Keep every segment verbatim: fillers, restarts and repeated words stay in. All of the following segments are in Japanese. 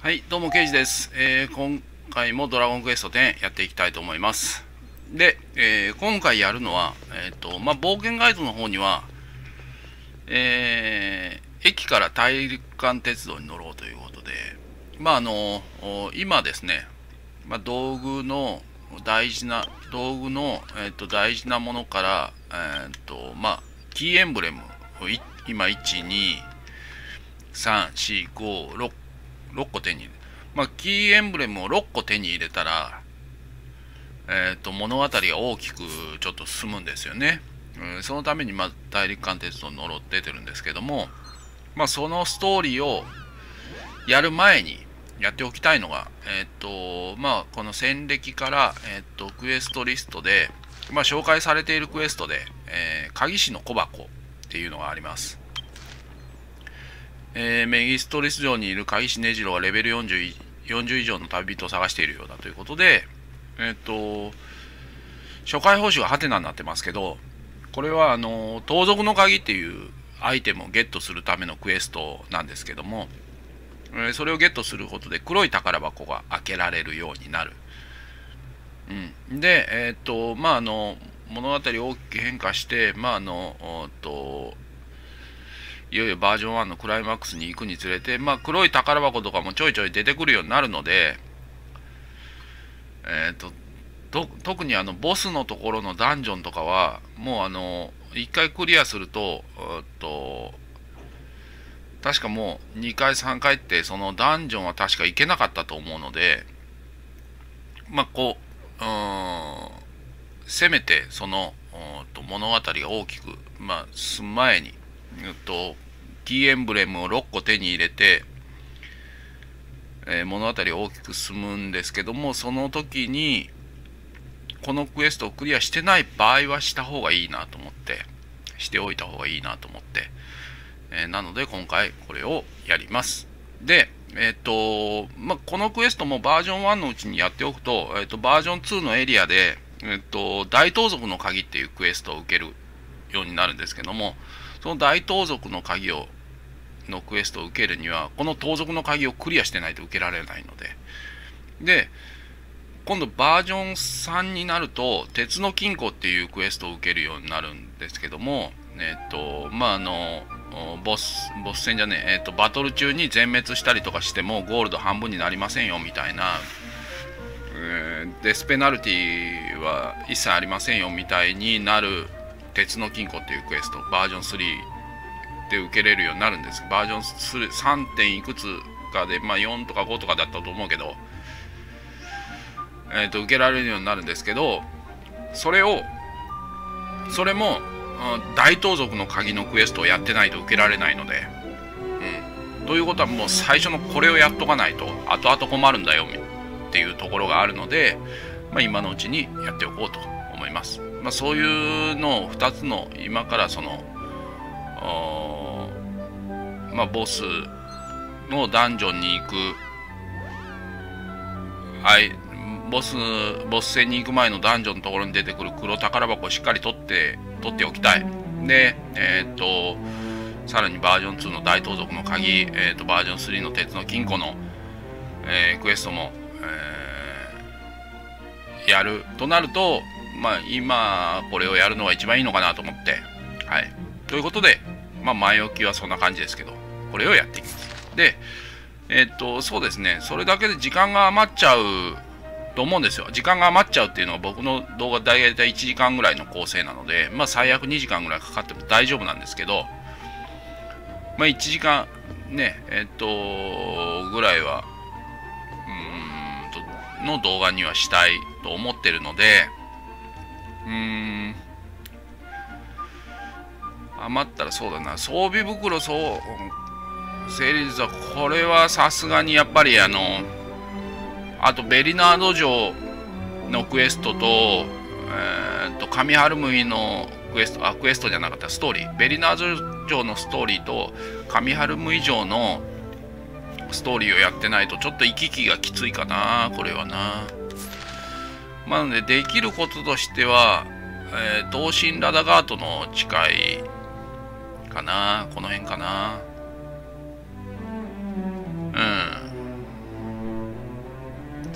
はい、どうも、ケイジです。えー今回もドラゴンクエストテンやっていきたいと思います。で、えー今回やるのは、えっ、と、まあ、冒険ガイドの方には、えー駅から大陸間鉄道に乗ろうということで、まあ、あの、お今ですね、まあ、道具の大事な、道具の、えっ、と、大事なものから、えっ、と、まあ、キーエンブレムをい今、いち、に、さん、よん、ご、ろく、ろっこ手に入れる。まあ、キーエンブレムをろっこ手に入れたら、えっ、と、物語が大きくちょっと進むんですよね。うん、そのために、まあ、大陸間鉄道に乗ろうって出てるんですけども、まあ、そのストーリーをやる前にやっておきたいのが、えっ、と、まあ、この戦歴から、えっ、と、クエストリストで、まあ、紹介されているクエストで、えー、鍵師の小箱っていうのがあります。えー、メギストリス城にいる鍵師ネジロはレベルよんじゅう、よんじゅう以上の旅人を探しているようだということで、えっ、と、初回報酬はハテナになってますけど、これはあの盗賊の鍵っていうアイテムをゲットするためのクエストなんですけども、えーそれをゲットすることで黒い宝箱が開けられるようになる。うん、で、えっ、と、まあ、あの、物語大きく変化して、まあ、あの、おっと、いよいよバージョンワンのクライマックスに行くにつれて、まあ、黒い宝箱とかもちょいちょい出てくるようになるので、えっ、と、と特にあのボスのところのダンジョンとかはもうあのいっかいクリアすると、えっと確かもうにかいさんかいってそのダンジョンは確か行けなかったと思うので、まあこう、うーんせめてそのと物語が大きく、まあ、進む前に、えっと、キーエンブレムをろっこ手に入れて、えー物語が大きく進むんですけども、その時にこのクエストをクリアしてない場合はした方がいいなと思って、しておいた方がいいなと思って、えーなので今回これをやります。で、えっ、と、まあ、このクエストもバージョンワンのうちにやっておくと、えっ、と、バージョンツーのエリアで、えっ、と、大盗賊の鍵っていうクエストを受けるようになるんですけども、その大盗賊の鍵を、のクエストを受けるには、この盗賊の鍵をクリアしてないと受けられないので、で、今度バージョンさんになると鉄の金庫っていうクエストを受けるようになるんですけども、えっとまああのボスボス戦じゃねえ、えっとバトル中に全滅したりとかしてもゴールド半分になりませんよみたいな、えーデスペナルティは一切ありませんよみたいになる鉄の金庫っていうクエストバージョンスリーで受けれるようになるんです。バージョンスリー さん. 点いくつかで、まあ、よんとかごとかだったと思うけど、えー、と受けられるようになるんですけど、それをそれも、うん、大盗賊の鍵のクエストをやってないと受けられないので、うん、ということはもう最初のこれをやっとかないと後々困るんだよっていうところがあるので、まあ、今のうちにやっておこうと思います。まあ、そういうのをふたつの今からそのまあボスのダンジョンに行くあいボス、ボス戦に行く前のダンジョンのところに出てくる黒宝箱をしっかり取って、取っておきたい。で、えーっと、さらにバージョンツーの大盗賊の鍵、えーっと、バージョンスリーの鉄の金庫の、えークエストも、えーやるとなると、まあ、今、これをやるのが一番いいのかなと思って、はい。ということで、まあ、前置きはそんな感じですけど、これをやっていきます。で、えーっと、そうですね、それだけで時間が余っちゃうと思うんですよ。時間が余っちゃうっていうのは僕の動画大体いちじかんぐらいの構成なので、まあ最悪にじかんぐらいかかっても大丈夫なんですけど、まあいちじかんね、えっと、ぐらいは、うーんと、の動画にはしたいと思ってるので、うーん、余ったらそうだな、装備袋、そう、整理術は、これはさすがにやっぱりあの、あとベリナード城のクエストと、えー、と上春ムイのクエスト、あ、クエストじゃなかった、ストーリー。ベリナード城のストーリーと上春ムイ城のストーリーをやってないとちょっと行き来がきついかな、これはな。まあ、なので、できることとしては、えー、東進ラダガートの近いかな、この辺かな。うん。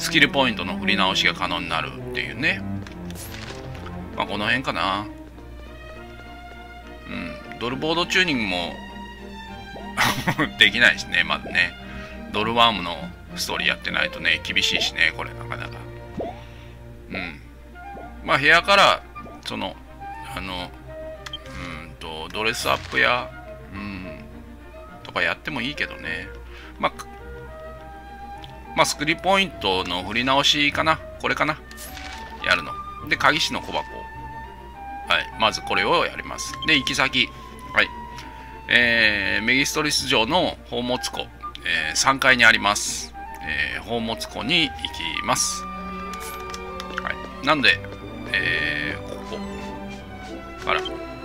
スキルポイントの振り直しが可能になるっていうね。まあこの辺かな。うん、ドルボードチューニングもできないしね、まずね。ドルワームのストーリーやってないとね、厳しいしね、これなかなか。うん。まあ部屋から、その、あの、うんと、ドレスアップや、うん、とかやってもいいけどね。まあ、まあ、スクリポイントの振り直しかな。これかな。やるの。で、鍵師の小箱。はい。まずこれをやります。で、行き先。はい。えー、メギストリス城の宝物庫、えー、さんがいにあります。えー、宝物庫に行きます。はい。なんで、えー、ここから、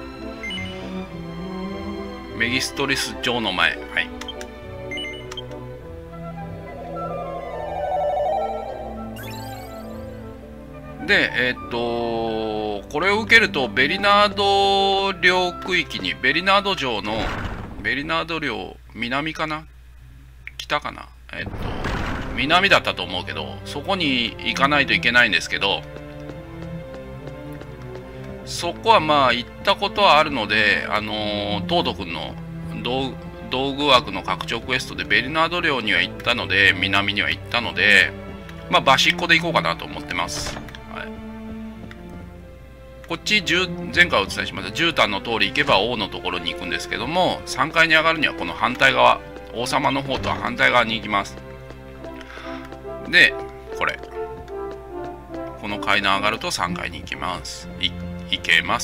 メギストリス城の前。はい。で、えー、っと、これを受けると、ベリナード領区域に、ベリナード城の、ベリナード領、南かな北かなえー、っと、南だったと思うけど、そこに行かないといけないんですけど、そこはまあ、行ったことはあるので、あのー、トード君の道道具枠の拡張クエストで、ベリナード領には行ったので、南には行ったので、まあ、バシッコで行こうかなと思ってます。こっち、前回お伝えしました絨毯の通り行けば王のところに行くんですけども、さんがいに上がるにはこの反対側、王様の方とは反対側に行きます。で、これ。この階段上がるとさんがいに行きます。い行けます。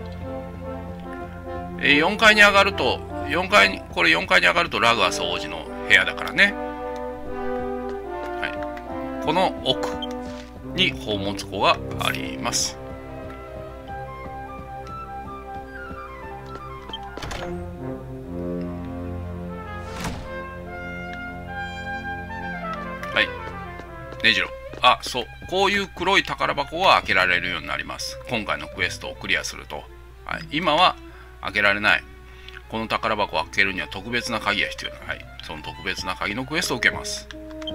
えよんかいに上がると、よんかいに、これよんかいに上がるとラグアス王子の部屋だからね。はい。この奥に宝物庫があります。はい。ねじろ。あ、そう。こういう黒い宝箱が開けられるようになります。今回のクエストをクリアすると。はい、今は開けられない。この宝箱を開けるには特別な鍵が必要だ。はい。その特別な鍵のクエストを受けます。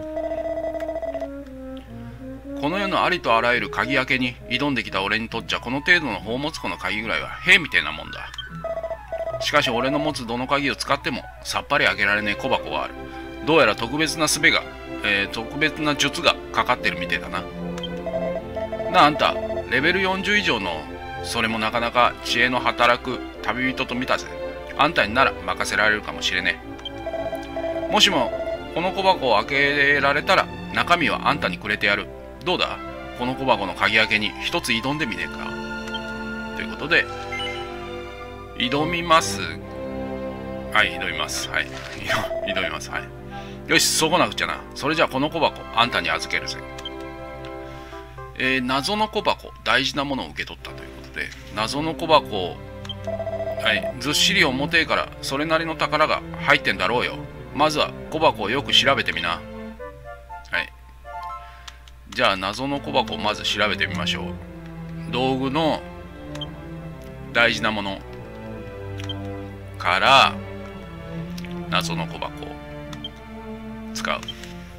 この世のありとあらゆる鍵開けに挑んできた俺にとっちゃ、この程度の宝物庫の鍵ぐらいは兵みたいなもんだ。しかし俺の持つどの鍵を使ってもさっぱり開けられねえ小箱がある。どうやら特別な術が、えー、特別な術がかかってるみてえだな。なあ、あんたレベルよんじゅう以上の、それもなかなか知恵の働く旅人と見たぜ。あんたになら任せられるかもしれねえ。もしもこの小箱を開けられたら中身はあんたにくれてやる。どうだ、この小箱の鍵開けに一つ挑んでみねえか。ということで挑みます。はい、挑みます。はい。挑みます。はい。よし、そうこなくちゃな。それじゃあこの小箱、あんたに預けるぜ。えー、謎の小箱、大事なものを受け取ったということで、謎の小箱、はい、ずっしり重てえから、それなりの宝が入ってんだろうよ。まずは小箱をよく調べてみな。はい。じゃあ、謎の小箱をまず調べてみましょう。道具の大事なものから、謎の小箱を使う。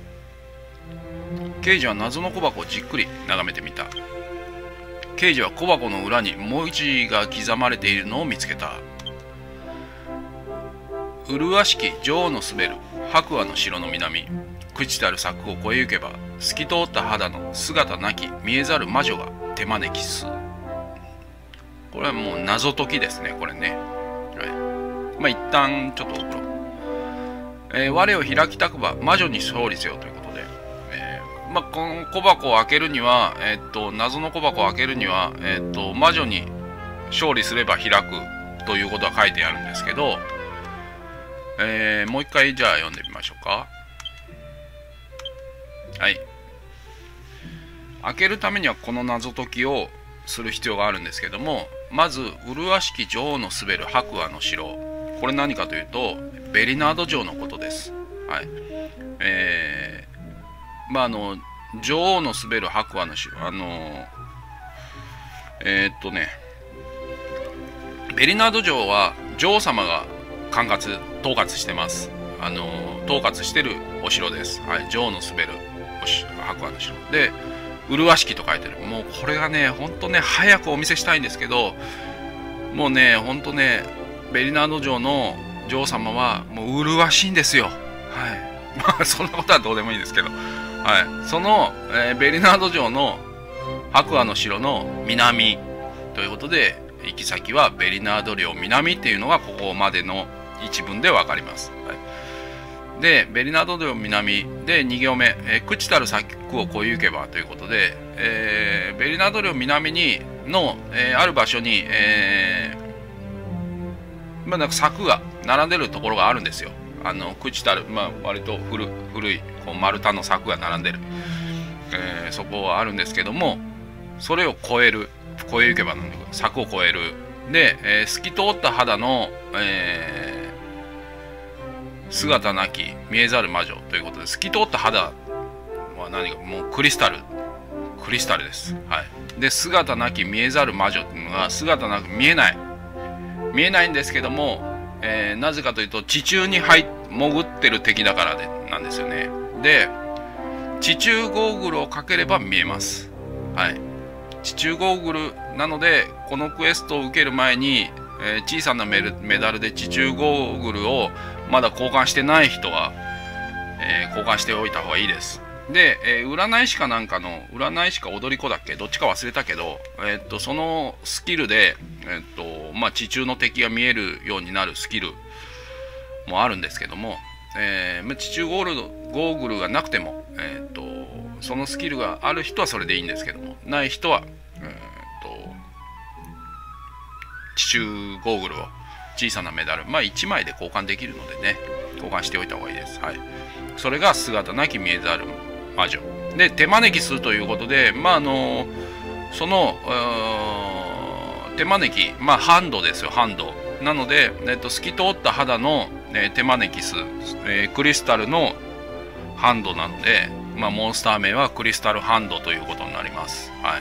刑事は謎の小箱をじっくり眺めてみた。刑事は小箱の裏に文字が刻まれているのを見つけた。麗しき女王の滑る白亜の城の南、朽ちたる柵を越え行けば透き通った肌の姿なき見えざる魔女が手招きす。これはもう謎解きですね、これね。はい。まあ一旦ちょっとこれ、えー、我を開きたくば魔女に勝利せよということで、えー、まあこの小箱を開けるには、えー、っと謎の小箱を開けるには、えー、っと魔女に勝利すれば開くということは書いてあるんですけど、えー、もう一回じゃあ読んでみましょうか。はい。開けるためにはこの謎解きをする必要があるんですけども、まず麗しき女王の滑る白亜の城、これ何かというとベリナード城のことです。はい。えー、まああの女王の滑る白亜の城、あのえー、っとねベリナード城は女王様が管轄統括してます。あの統括してるお城です。はい。女王の滑る白亜の城で麗しきと書いてる。もうこれがねほんとね早くお見せしたいんですけど、もうねほんとねベリナード城の女王様はもう麗しいんですよ。はい、まあそんなことはどうでもいいんですけど、はい、その、えー、ベリナード城の白亜の城の南ということで、行き先はベリナード領南っていうのがここまでの一文で分かります。はい、でベリナード領南でに行目、えー、朽ちたる策を越え行けばということで、えー、ベリナード領南にの、えー、ある場所に、えー、まあなんか柵が並んでるところがあるんですよ。あの朽ちたる、まあ、割と 古, 古いこう丸太の柵が並んでる、えー、そこはあるんですけども、それを越える越え行けばなんだけど柵を越えるで、えー、透き通った肌の、えー、姿なき見えざる魔女ということで、透き通った肌は何かもうクリスタルクリスタルです。はい、で姿なき見えざる魔女っていうのが姿なく見えない見えないんですけども、えー、なぜかというと地中に入潜ってる敵だからでなんですよね。で地中ゴーグルをかければ見えます。はい、地中ゴーグルなのでこのクエストを受ける前に、えー、小さなメルメダルで地中ゴーグルをまだ交換してない人は、えー、交換しておいた方がいいです。で、えー、占い師かなんかの占い師か踊り子だっけどっちか忘れたけど、えー、っとそのスキルで、えー、っとまあ、地中の敵が見えるようになるスキルもあるんですけども、えー、地中ゴールドゴーグルがなくても、えー、っとそのスキルがある人はそれでいいんですけども、ない人は、えー、っと地中ゴーグルを小さなメダル、まあいちまいで交換できるのでね、交換しておいた方がいいです。はい、それが姿なき見えざる魔女で手招きするということで、まああのその手招き、まあハンドですよ、ハンドなので、えっと、透き通った肌の、えー、手招きす、えー、クリスタルのハンドなので、まあ、モンスター名はクリスタルハンドということになります。はい、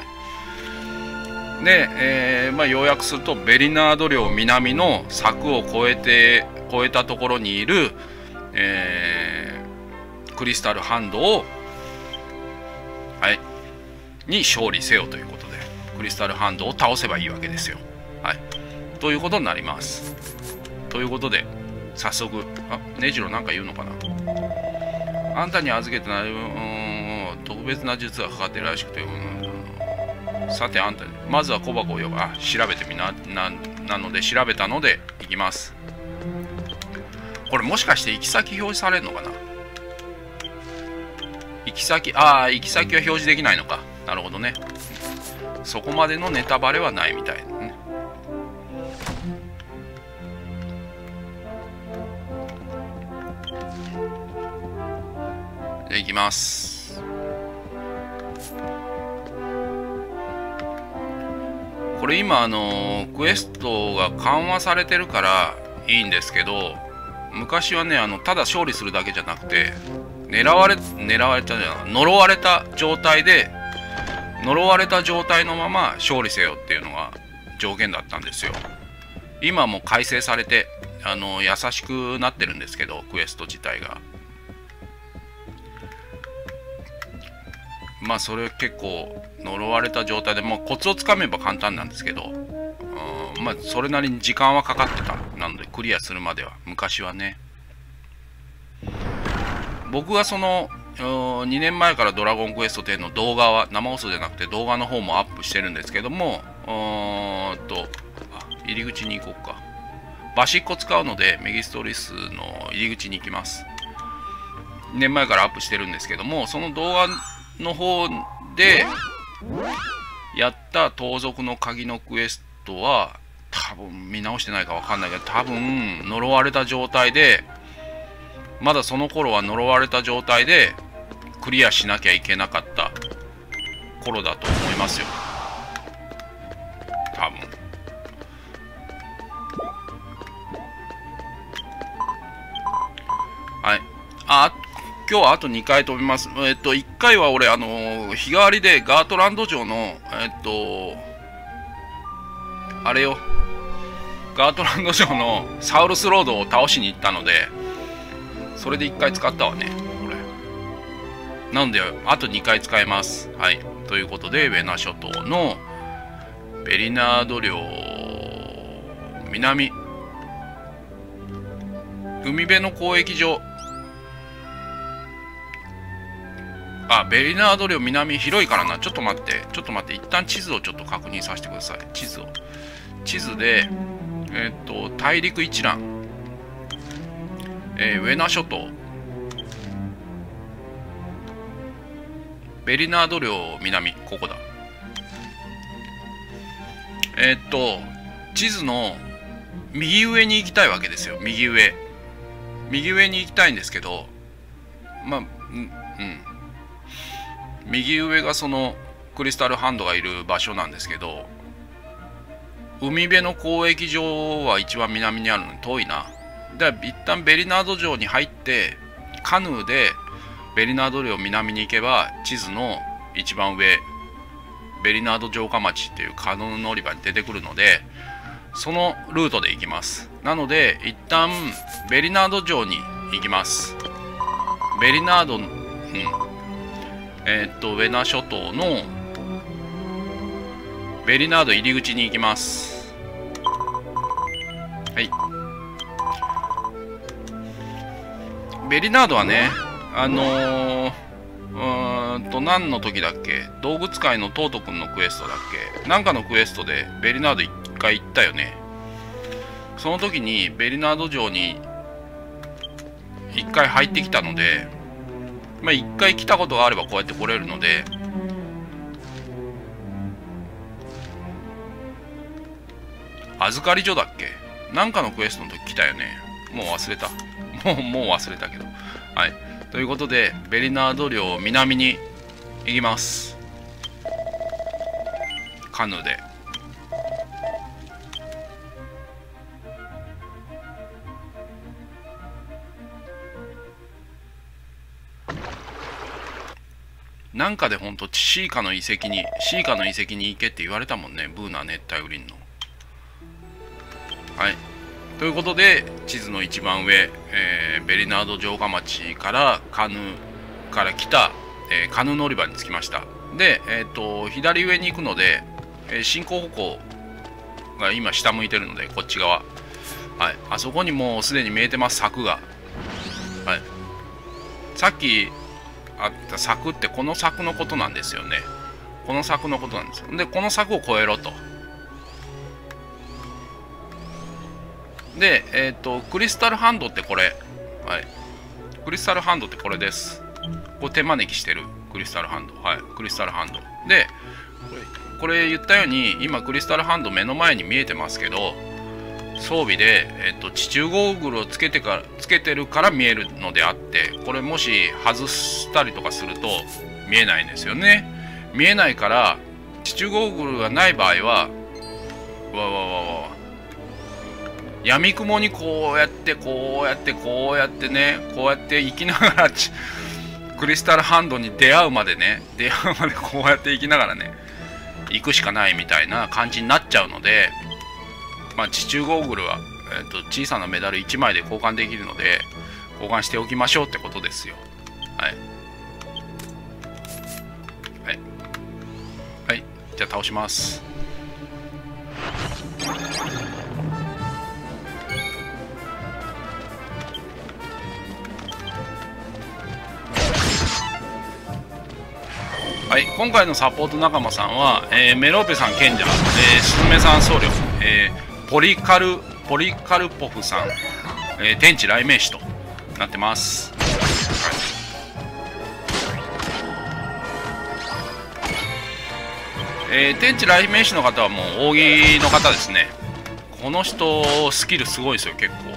で、えーまあ、要約するとベリナード領南の柵を越えて越えたところにいる、えー、クリスタルハンドを、はい、に勝利せよということで、クリスタルハンドを倒せばいいわけですよ。はい、ということになります。ということで早速、あ、ネジロなんか言うのかな。あんたに預けてない、うん、特別な術がかかってるらしくて、うん、さてあんたにまずは小箱を呼ぶ。あ、調べてみな、な、なので調べたので行きます。これもしかして行き先表示されるのかな。行き先、ああ、行き先は表示できないのか。なるほどね。そこまでのネタバレはないみたいですね。じゃあ行きます。これ今あのクエストが緩和されてるからいいんですけど、昔はねあのただ勝利するだけじゃなくて狙われ狙われたじゃない呪われた状態で呪われた状態のまま勝利せよっていうのが条件だったんですよ。今も改正されてあの優しくなってるんですけど、クエスト自体がまあそれ結構呪われた状態で、まあ、コツをつかめば簡単なんですけど、うん、まあそれなりに時間はかかってたなのでクリアするまでは昔はね。僕がそのにねんまえからドラゴンクエストテンの動画は生放送じゃなくて動画の方もアップしてるんですけども、うーんと入り口に行こうか。バシッコ使うのでメギストリスの入り口に行きます。にねんまえからアップしてるんですけども、その動画の方でやった盗賊の鍵のクエストは多分見直してないか分かんないけど、多分呪われた状態で、まだその頃は呪われた状態でクリアしなきゃいけなかった頃だと思いますよ、多分。はい。あ、今日はあとにかい飛びます。えっと、いっかいは俺、あの、日替わりでガートランド城の、えっと、あれよ、ガートランド城のサウルスロードを倒しに行ったので、それでいっかい使ったわね、これ。 なのであとにかい使えます。はい、ということでウェナ諸島のベリナード領南海辺の交易所、あ、ベリナード領南広いからな。ちょっと待ってちょっと待って一旦地図をちょっと確認させてください。地図を地図でえっと大陸一覧、えー、ウェナ諸島ベリナード領南、ここだ。えー、っと地図の右上に行きたいわけですよ。右上右上に行きたいんですけど、まあ、うん、うん、右上がそのクリスタルハンドがいる場所なんですけど、海辺の交易所は一番南にあるのに遠いな。だから一旦ベリナード城に入ってカヌーでベリナード領南に行けば地図の一番上ベリナード城下町っていうカヌー乗り場に出てくるので、そのルートで行きます。なので一旦ベリナード城に行きます。ベリナード、うん、えー、っとウェナ諸島のベリナード入り口に行きます。はい。ベリナードはね、あのー、うーんと何の時だっけ、動物界のトートくんのクエストだっけ、なんかのクエストでベリナード一回行ったよね。その時にベリナード城に一回入ってきたので、まあ一回来たことがあればこうやって来れるので、預かり所だっけ、なんかのクエストの時来たよね。もう忘れた。もうもう忘れたけど、はい。ということでベリナード領南に行きます。カヌーで。なんかでほんとシーカの遺跡にシーカの遺跡に行けって言われたもんね、ブーナ熱帯雨林の。はい。ということで地図の一番上、えー、ベリナード城下町からカヌーから来た、えー、カヌー乗り場に着きました。で、えー、と左上に行くので、えー、進行方向が今下向いてるのでこっち側、はい、あそこにもうすでに見えてます、柵が。はい、さっきあった柵ってこの柵のことなんですよね。この柵のことなんですよ。でこの柵を越えろと。で、えっと、クリスタルハンドってこれ。はい。クリスタルハンドってこれです。これ手招きしてる。クリスタルハンド。はい。クリスタルハンド。で、これ、これ言ったように、今クリスタルハンド目の前に見えてますけど、装備で、えっと、地中ゴーグルをつけてから、つけてるから見えるのであって、これもし外したりとかすると見えないんですよね。見えないから、地中ゴーグルがない場合は、わわわわ。闇雲にこうやってこうやってこうやってね、こうやって生きながらクリスタルハンドに出会うまでね、出会うまでこうやって生きながらね行くしかないみたいな感じになっちゃうので、まあ地中ゴーグルは、えー、と小さなメダルいちまいで交換できるので交換しておきましょうってことですよ。はいはいはい、じゃあ倒します。はい、今回のサポート仲間さんは、えー、メローペさん賢者、えー、スズメさん僧侶、えー、ポリカルポリカルポフさん、えー、天地雷鳴士となってます。はい、えー、天地雷鳴士の方はもう扇の方ですね。この人スキルすごいですよ結構。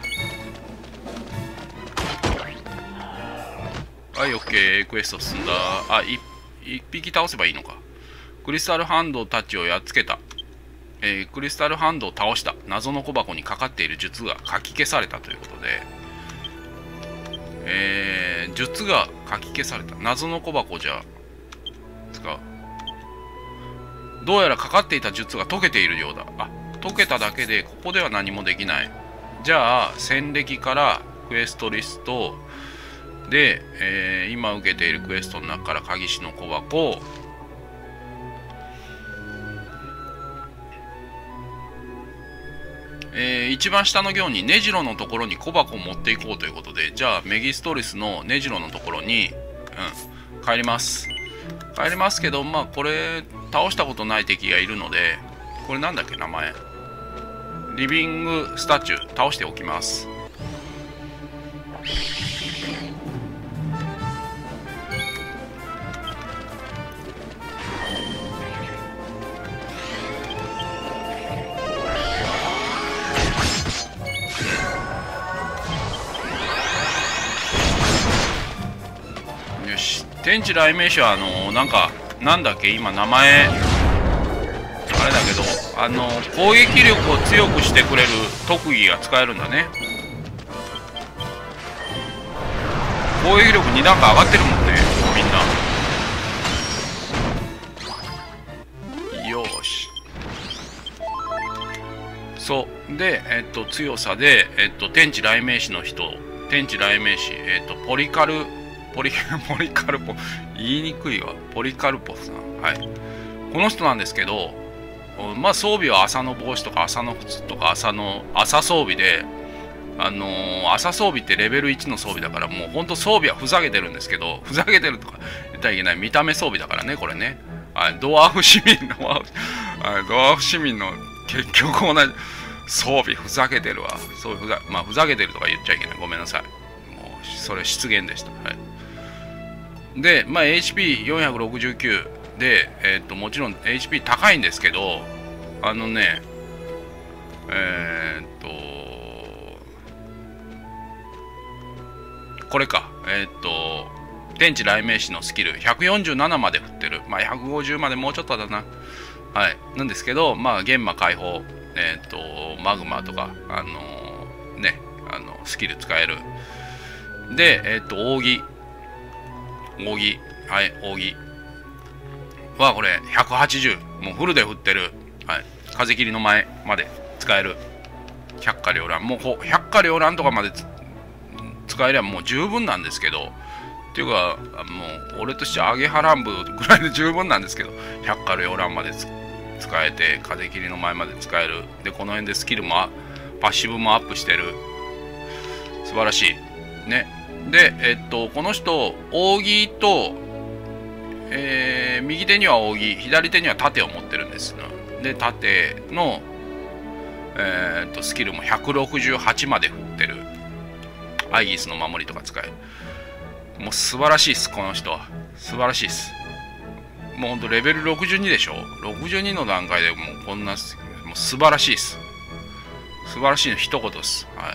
はい、オッケー、クエスト進んだ。あ、い一匹倒せばいいのか。クリスタルハンドたちをやっつけた。えー、クリスタルハンドを倒した。謎の小箱にかかっている術が書き消されたということで、えー、術が書き消された。謎の小箱じゃ使う。どうやらかかっていた術が解けているようだ。あ、解けただけでここでは何もできない。じゃあ戦歴からクエストリスト、 で、えー、今受けているクエストの中から鍵師の小箱をえー、一番下の行にネジロのところに小箱を持っていこうということで、じゃあメギストリスのネジロのところに、うん、帰ります帰りますけど、まあこれ倒したことない敵がいるので、これなんだっけ名前、リビングスタチュー倒しておきます。よし、天地雷鳴種はあのなんかなんだっけ今名前あれだけど、あの攻撃力を強くしてくれる特技が使えるんだね。攻撃力に段階上がってるもんね、みんな。よーし、そうで、えっと強さで、えっと天地雷鳴種の人、天地雷鳴種、えっとポリカルポリポリカルポ言いにくいわ、ポリカルポさん、はい、この人なんですけど、まあ装備は麻の帽子とか麻の靴とか麻の麻装備で、あのー、麻装備ってレベルいちの装備だから、もうほんと装備はふざけてるんですけど、ふざけてるとか言ったらいけない、見た目装備だからね、これね。はい、ドワーフ市民のドワーフ市民の結局同じ装備、ふざけてるわ。そういうふざ、まあふざけてるとか言っちゃいけない、ごめんなさい。もうそれ失言でした。はい、で、まあ エイチピーよんひゃくろくじゅうきゅう で、えー、っともちろん エイチピー 高いんですけど、あのね、えー、っとこれか、えー、っと天地雷鳴種のスキルひゃくよんじゅうななまで振ってる、まあひゃくごじゅうまでもうちょっとだな、はい、なんですけど、まあ玄魔解放、えー、っとマグマとか、あのー、ね、あのスキル使える。で、えー、っと扇扇はい扇はこれひゃくはちじゅう、もうフルで振ってる、はい、風切りの前まで使える。百花繚乱、もうこう百花繚乱とかまで使えればもう十分なんですけど、っていうかもう俺としてはアゲハ乱舞ぐらいで十分なんですけど、百花繚乱まで使えて風切りの前まで使える。でこの辺でスキルもパッシブもアップしてる、素晴らしいね。でえっとこの人扇と、えー、右手には扇、左手には盾を持ってるんです。で盾の、えー、っとスキルもひゃくろくじゅうはちまで振ってる。アイギスの守りとか使える。もう素晴らしいっす、この人は。素晴らしいっす。もうほんとレベルろくじゅうにでしょ。ろくじゅうにの段階でもうこんな、もう素晴らしいっす。素晴らしいの一言っす。はい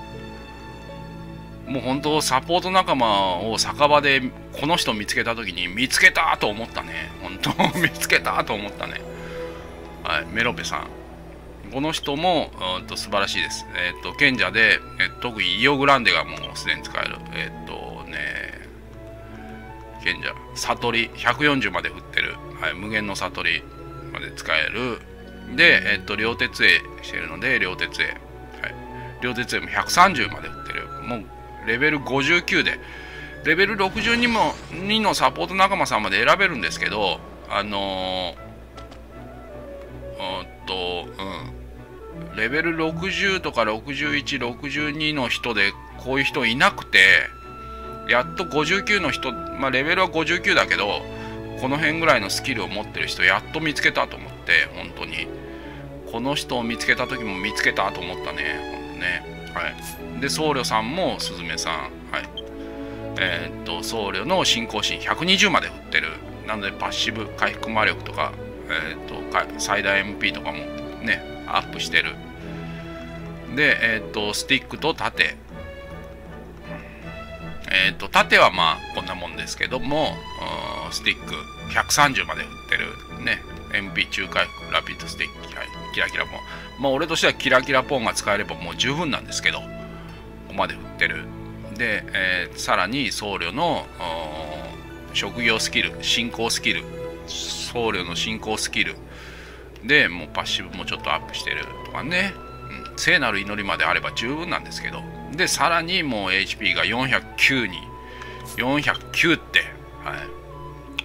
。もう本当サポート仲間を酒場でこの人見つけた時に見つけたと思ったね。本当見つけたと思ったね。はい、メロペさん。この人もうんと素晴らしいです。えっ、ー、と賢者で、えー、特にイオグランデがもうすでに使える。えっ、ー、とね賢者悟りひゃくよんじゅうまで振ってる、はい、無限の悟りまで使える。でえっ、ー、と両鉄影してるので両鉄影、はい、両鉄影もひゃくさんじゅうまで振ってる。もうレベルごじゅうきゅうでレベルろくじゅうにもにのサポート仲間さんまで選べるんですけど、あのー、うんとうんレベルろくじゅうとかろくじゅういち、ろくじゅうにの人でこういう人いなくて、やっとごじゅうきゅうの人、まあレベルはごじゅうきゅうだけどこの辺ぐらいのスキルを持ってる人やっと見つけたと思って、本当にこの人を見つけた時も見つけたと思ったね、本当ね。はい、で僧侶さんもスズメさん、はい、えー、っと僧侶の信仰心ひゃくにじゅうまで振ってる。なのでパッシブ回復魔力とか、えー、っと最大 エムピー とかもねアップしてる。でえー、っとスティックと盾、えー、っと盾はまあこんなもんですけども、スティックひゃくさんじゅうまで振ってるね。 エムピー 中回復ラピッドスティック、はい、キラキラポン、まあ俺としてはキラキラポンが使えればもう十分なんですけど、ここまで振ってる。で、えー、さらに僧侶の職業スキル、信仰スキル、僧侶の信仰スキルでもうパッシブもちょっとアップしてるとかね、うん、聖なる祈りまであれば十分なんですけど、でさらにもう エイチピー がよんひゃくきゅうによんひゃくきゅうって、はい、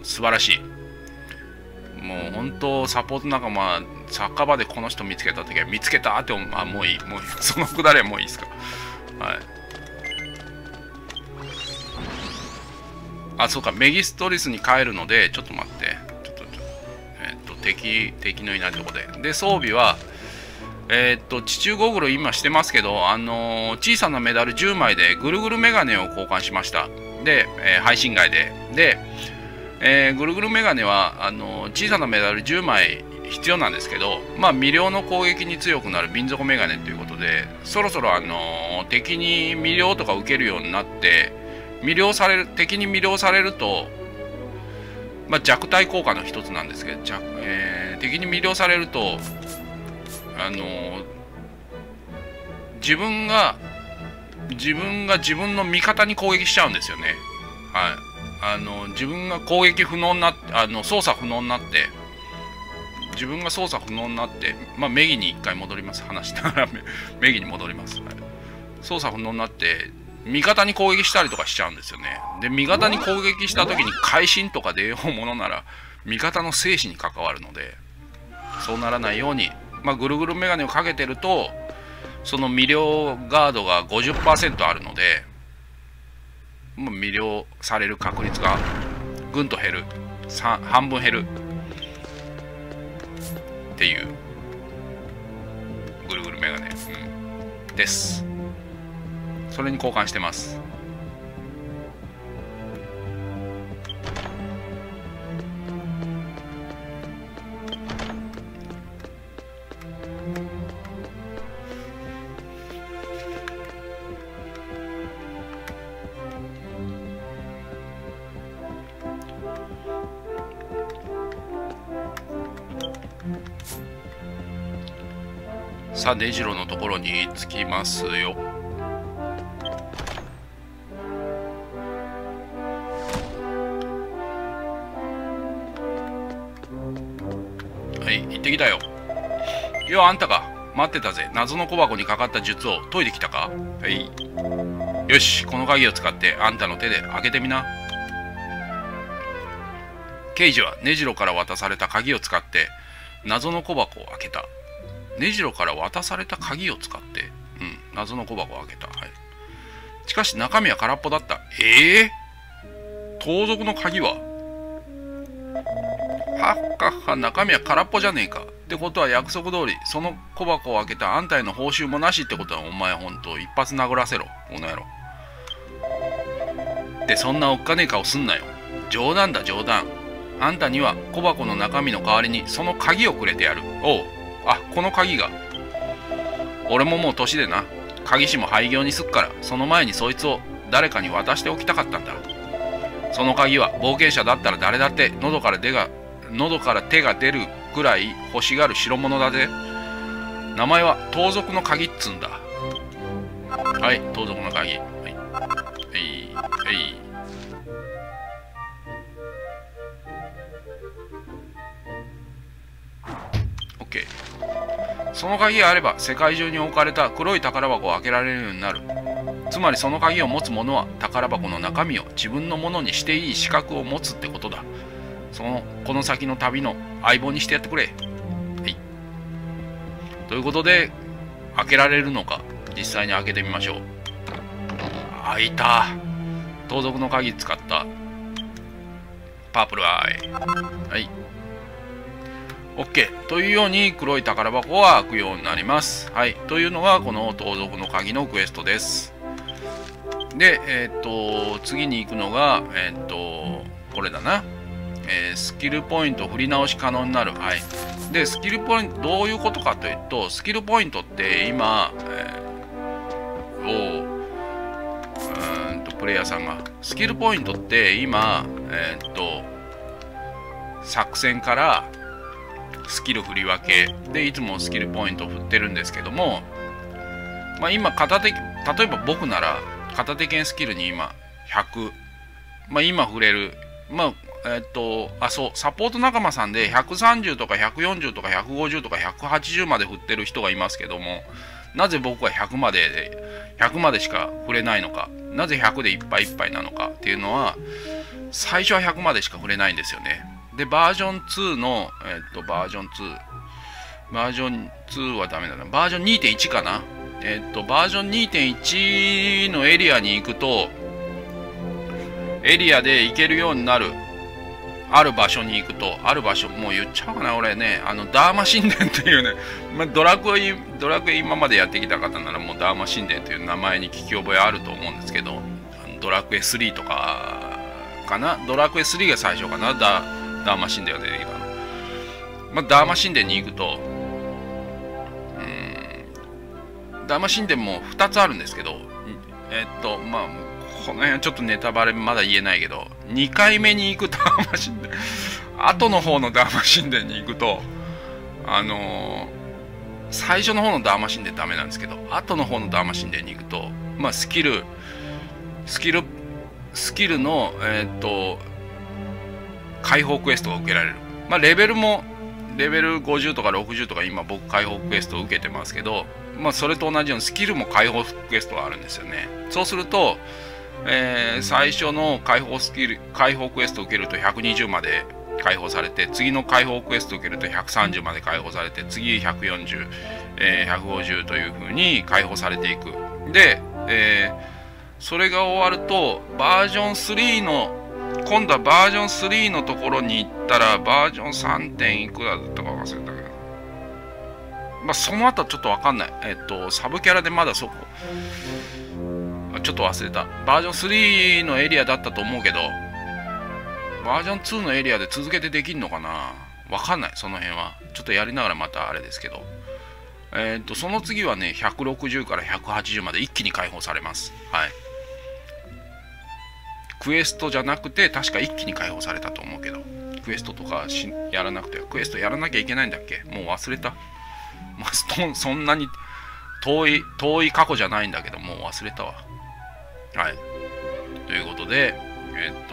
素晴らしい。もう本当サポート仲間酒場でこの人見つけた時は見つけたって思う。あ、もういい、もういい、そのくだりはもういいですか。はい。あ、そうか、メギストリスに帰るので、ちょっと待って。ちょっと、ちょっとえー、っと、敵、敵のいないとこで。で、装備は、えー、っと、地中ゴーグル今してますけど、あのー、小さなメダルじゅうまいでぐるぐるメガネを交換しました。で、えー、配信外で。で、えー、ぐるぐるメガネは、あのー、小さなメダルじゅうまい必要なんですけど、まあ、魅了の攻撃に強くなる瓶底メガネということで、そろそろ、あのー、敵に魅了とか受けるようになって、魅了される敵に魅了されると、まあ、弱体効果の一つなんですけど、弱えー、敵に魅了されると、あのー、自分が自分が自分の味方に攻撃しちゃうんですよね。はい。あのー、自分が攻撃不能になってあの操作不能になって自分が操作不能になって、まあ、メギに一回戻ります。話しながらメギに戻ります。はい、操作不能になって味方に攻撃したりとかしちゃうんですよね。で、味方に攻撃した時に会心とか出ようものなら味方の生死に関わるので、そうならないように、まあ、ぐるぐるメガネをかけてるとその魅了ガードが ごじゅっパーセント あるので、もう魅了される確率がぐんと減る、半分減るっていうぐるぐるメガネ、うん、です。それに交換してます。さあ、ネジロのところに着きますよ。はい、行ってきたよ。よ、あんたか。待ってたぜ。謎の小箱にかかった術を解いてきたか。はい。よし、この鍵を使ってあんたの手で開けてみな。ケイジはネジロから渡された鍵を使って謎の小箱を開けた。ネジロから渡された鍵を使って、うん、謎の小箱を開けた。はい。しかし中身は空っぽだった。ええー、盗賊の鍵ははっかっは、中身は空っぽじゃねえか。ってことは約束通り、その小箱を開けたあんたへの報酬もなしってことは、お前ほんと一発殴らせろ、この野郎。ってそんなおっかねえ顔すんなよ。冗談だ冗談。あんたには小箱の中身の代わりにその鍵をくれてやる。おう。あ、この鍵が。俺ももう年でな。鍵師も廃業にすっから、その前にそいつを誰かに渡しておきたかったんだ。その鍵は冒険者だったら誰だって喉から手が喉から手が出るくらい欲しがる代物だぜ。名前は盗賊の鍵っつんだ。はい、盗賊の鍵。はい。はい。はい。オッケー。その鍵があれば世界中に置かれた黒い宝箱を開けられるようになる。つまりその鍵を持つ者は宝箱の中身を自分のものにしていい資格を持つってことだ。そのこの先の旅の相棒にしてやってくれ。はい。ということで開けられるのか実際に開けてみましょう。開いた。盗賊の鍵使ったパープルアイ。はい。OK。というように黒い宝箱は開くようになります。はい。というのがこの盗賊の鍵のクエストです。で、えっと、次に行くのが、えっと、これだな。えー、スキルポイント振り直し可能になる。はい。で、スキルポイント、どういうことかというと、スキルポイントって今、えー、を、うーんと、プレイヤーさんが、スキルポイントって今、えー、っと、作戦からスキル振り分けで、いつもスキルポイントを振ってるんですけども、まあ今、片手、例えば僕なら、片手剣スキルに今、ひゃく、まあ今振れる、まあ、えっと、あ、そう、サポート仲間さんでひゃくさんじゅうとかひゃくよんじゅうとかひゃくごじゅうとかひゃくはちじゅうまで振ってる人がいますけども、なぜ僕はひゃくまでで、ひゃくまでしか振れないのか。 なぜひゃくでいっぱいいっぱいなのかっていうのは、最初はひゃくまでしか触れないんですよね。でバージョンツーの、えっとバージョンツーバージョンツーはダメだな、バージョン にてんいち かな。えっとバージョン にてんいち のエリアに行くと、エリアで行けるようになるある場所に行くと、ある場所、もう言っちゃおうかな、俺ね、あのダーマ神殿っていうね、まあ、ドラクエドラクエ今までやってきた方ならもうダーマ神殿という名前に聞き覚えあると思うんですけど、ドラクエスリーとかかな、ドラクエスリーが最初かな、ダダーマ神殿が出てきたの。まあ、ダーマ神殿に行くと、うーん、ダーマ神殿もふたつあるんですけど、えっと、まあ、この辺はちょっとネタバレまだ言えないけど、にかいめに行くダーマ神殿、後の方のダーマ神殿に行くと、あのー、最初の方のダーマ神殿ダメなんですけど、後の方のダーマ神殿に行くと、まあ、スキル、スキル、スキルの、えー、っと、解放クエストが受けられる。まあ、レベルも、レベルごじゅうとかろくじゅうとか今僕解放クエストを受けてますけど、まあ、それと同じようにスキルも解放クエストがあるんですよね。そうすると、えー、最初の解放スキル、解放クエストを受けるとひゃくにじゅうまで解放されて、次の解放クエストを受けるとひゃくさんじゅうまで解放されて、次ひゃくよんじゅう、えー、ひゃくごじゅうというふうに解放されていく。で、えー、それが終わると、バージョンスリーの、今度はバージョンスリーのところに行ったら、バージョン さん. 点いくらだったか忘れたけど、まあ、その後はちょっとわかんない。えっと、サブキャラでまだそこ、ちょっと忘れた。バージョンスリーのエリアだったと思うけど、バージョンツーのエリアで続けてできんのかな、わかんない、その辺は。ちょっとやりながらまたあれですけど。えっと、その次はね、ひゃくろくじゅうからひゃくはちじゅうまで一気に解放されます。はい。クエストじゃなくて、確か一気に解放されたと思うけど、クエストとかしやらなくて、クエストやらなきゃいけないんだっけ、もう忘れた。まあ、そ, そんなに遠い、遠い過去じゃないんだけど、もう忘れたわ。はい。ということで、えっ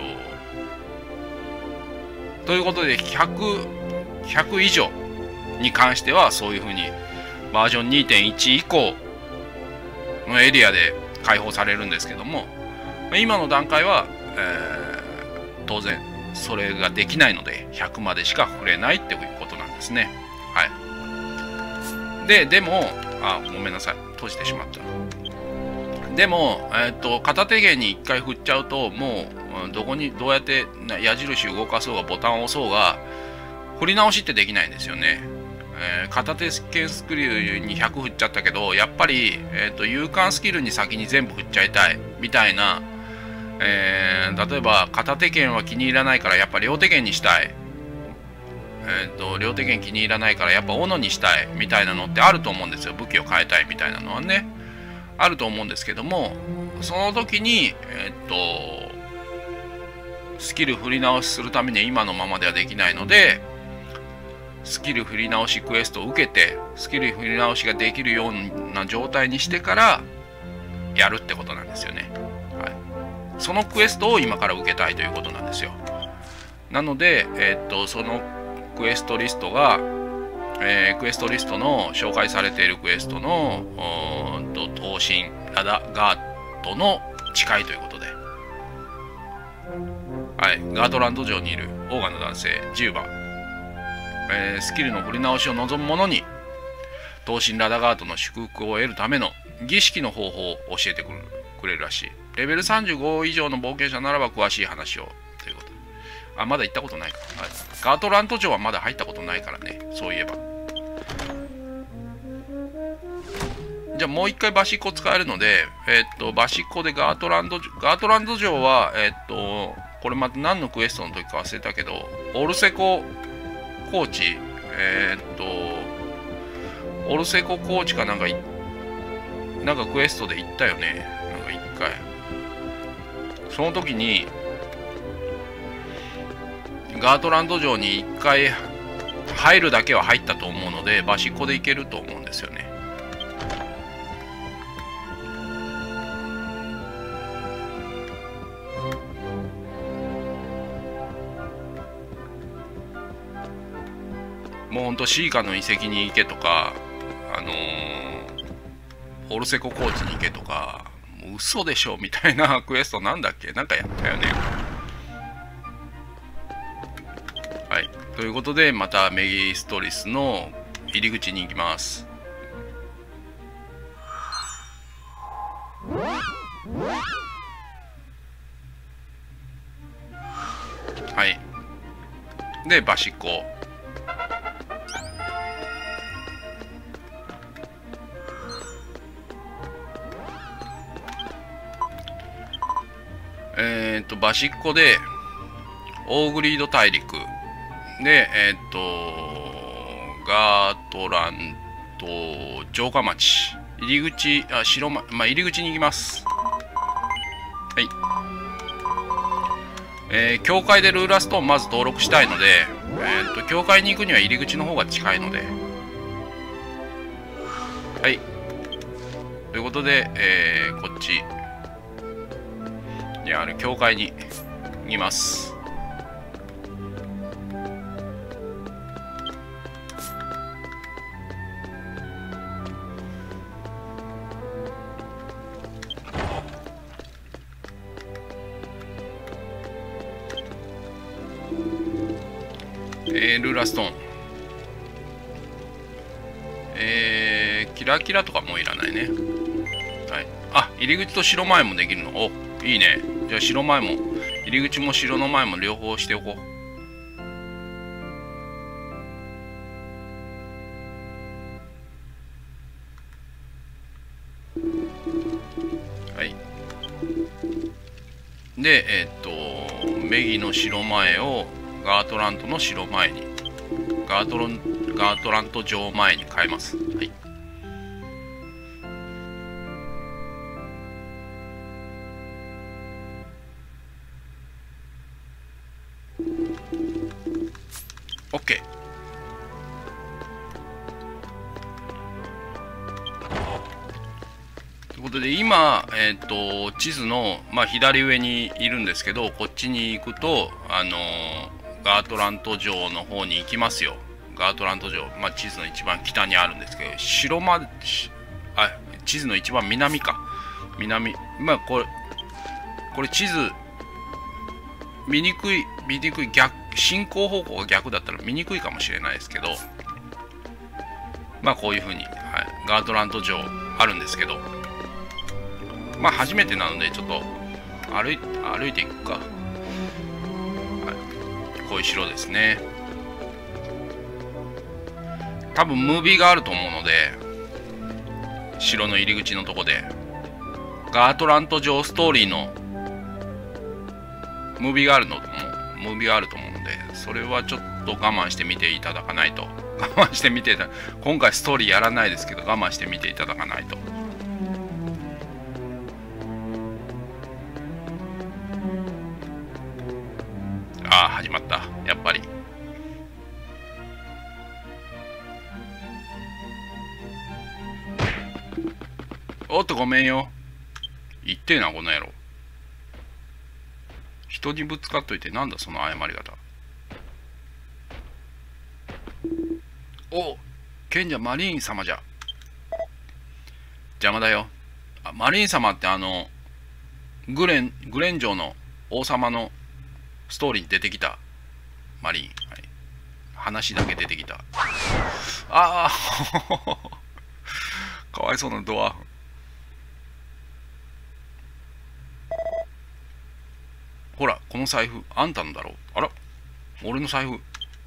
と、ということで、ひゃく、ひゃく以上に関しては、そういうふうに、バージョン にてんいち 以降のエリアで解放されるんですけども、今の段階は、えー、当然、それができないので、ひゃくまでしか触れないっていうことなんですね。はい。で、でも、あ、ごめんなさい。閉じてしまった。でも、えー、っと、片手弦に一回振っちゃうと、もう、どこに、どうやって矢印を動かそうが、ボタンを押そうが、振り直しってできないんですよね。えー、片手剣スキルにひゃく振っちゃったけど、やっぱり、えー、っと、勇敢スキルに先に全部振っちゃいたい、みたいな、えー、例えば、片手剣は気に入らないから、やっぱ両手剣にしたい。えー、と両手剣気に入らないからやっぱ斧にしたいみたいなのってあると思うんですよ。武器を変えたいみたいなのはね、あると思うんですけども、その時に、えっ、とスキル振り直しするために今のままではできないので、スキル振り直しクエストを受けて、スキル振り直しができるような状態にしてからやるってことなんですよね。はい、そのクエストを今から受けたいということなんですよ。なので、えっ、とそのクエストリストが、えー、クエストリストの紹介されているクエストのと闘神ラダガードの近いということで、はい、ガードランド城にいるオーガの男性ジューバ、えー、スキルの振り直しを望む者に闘神ラダガードの祝福を得るための儀式の方法を教えてくる、くれるらしい。レベルさんじゅうご以上の冒険者ならば詳しい話をということで、あ、まだ行ったことないか。はい、ガートラント城はまだ入ったことないからね、そういえば。じゃあもう一回バシッコ使えるので、えー、っと、バシッコでガートランド、ガートランド城は、えー、っと、これまた何のクエストの時か忘れたけど、オルセココーチ、えー、っと、オルセココーチかなんか、なんかクエストで行ったよね。なんか一回。その時に、ガートランド城に一回入るだけは入ったと思うので、バシッコで行けると思うんですよね。もうほんとシーカの遺跡に行けとか、あのー、オルセココーチに行けとか、もう嘘でしょみたいなクエストなんだっけ、なんかやったよね。はい。ということで、またメギストリスの入り口に行きます。はい。で、バシッコ。えっと、バシッコで、オーグリード大陸。で、えっと、ガートラント城下町。入り口、あ、城ま、まあ、入り口に行きます。はい。えー、教会でルーラーストーンまず登録したいので、えー、っと、教会に行くには入り口の方が近いので。はい。ということで、えー、こっちにある教会に行きます。えー、ルーラーストーン。えー、キラキラとかもういらないね。はい。あ、入り口と城前もできるの。お、いいね。じゃあ城前も、入り口も城の前も両方しておこう。はい。で、えー、っと、メギの城前を、ガートラントの城前にガートロンガートラント城前に変えます。はい。OK。ということで今、えー、と地図の、まあ、左上にいるんですけど、こっちに行くと、あのーガートラント城の方に行きますよ。ガートラント城、まあ、地図の一番北にあるんですけど、城まで、あ、地図の一番南か。南、まあ、これ、これ地図、見にくい、見にくい、逆、進行方向が逆だったら見にくいかもしれないですけど、まあ、こういう風に、はい、ガートラント城あるんですけど、まあ、初めてなので、ちょっと歩い、歩いていくか。こういう城ですね。多分ムービーがあると思うので、城の入り口のとこでガートラント城ストーリーのムービーがあるのムービーがあると思うので、それはちょっと我慢して見ていただかないと。我慢して見ていた今回ストーリーやらないですけど、我慢して見ていただかないと。ああ、始まった。やっぱり。おっと、ごめんよ。言ってえな、この野郎。人にぶつかっといて、なんだ、その謝り方。お、賢者マリーン様じゃ。邪魔だよ。あ、マリーン様ってあの、グレン、グレン城の王様のストーリーに出てきたマリーン、はい、話だけ出てきた。ああかわいそうなドア。ほら、この財布あんたのだろう。あら、俺の財布。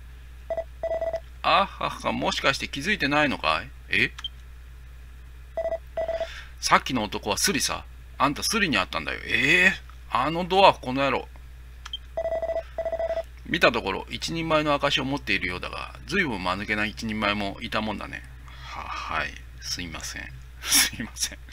あはは、もしかして気づいてないのかい。え、さっきの男はスリさ。あんたスリにあったんだよ。ええー、あのドア、この野郎。見たところ一人前の証を持っているようだが、ずいぶん間抜けな一人前もいたもんだね。は、はい、すいません。すいません。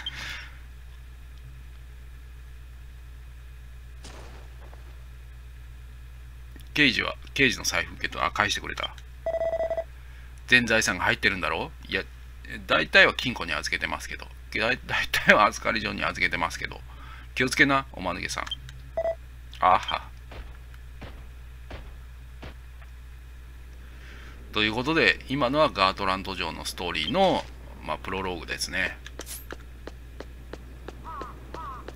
刑事は、刑事の財布受けと、あ、返してくれた。全財産が入ってるんだろう。いや、大体は金庫に預けてますけど、大体は預かり所に預けてますけど、気をつけな、おまぬけさん。あは。ということで、今のはガートラント城のストーリーの、まあ、プロローグですね。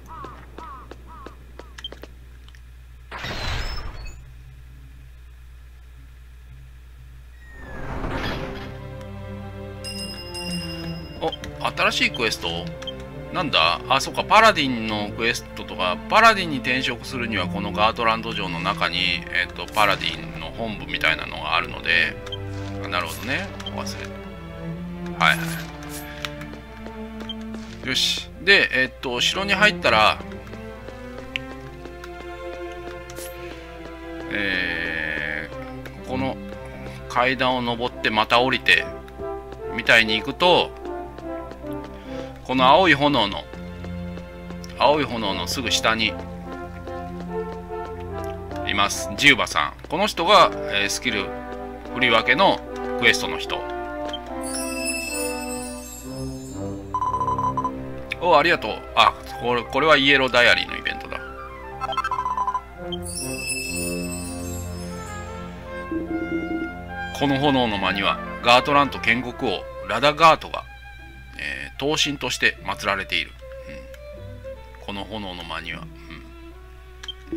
新しいクエストなんだ。あ、そっか、パラディンのクエストとか、パラディンに転職するにはこのガートランド城の中に、えっと、パラディンの本部みたいなのがあるので、なるほどね。忘れた。はいはい。よし。で、えっと、城に入ったら、えー、この階段を登ってまた降りて、みたいに行くと、この青い炎の青い炎のすぐ下にいますジウバさん。この人が、えー、スキル振り分けのクエストの人。お、ありがとう。あ、これ、これはイエローダイアリーのイベントだ。この炎の間にはガートラント建国王ラダガートがえー、刀身として祀られている、うん、この炎の間には、うん、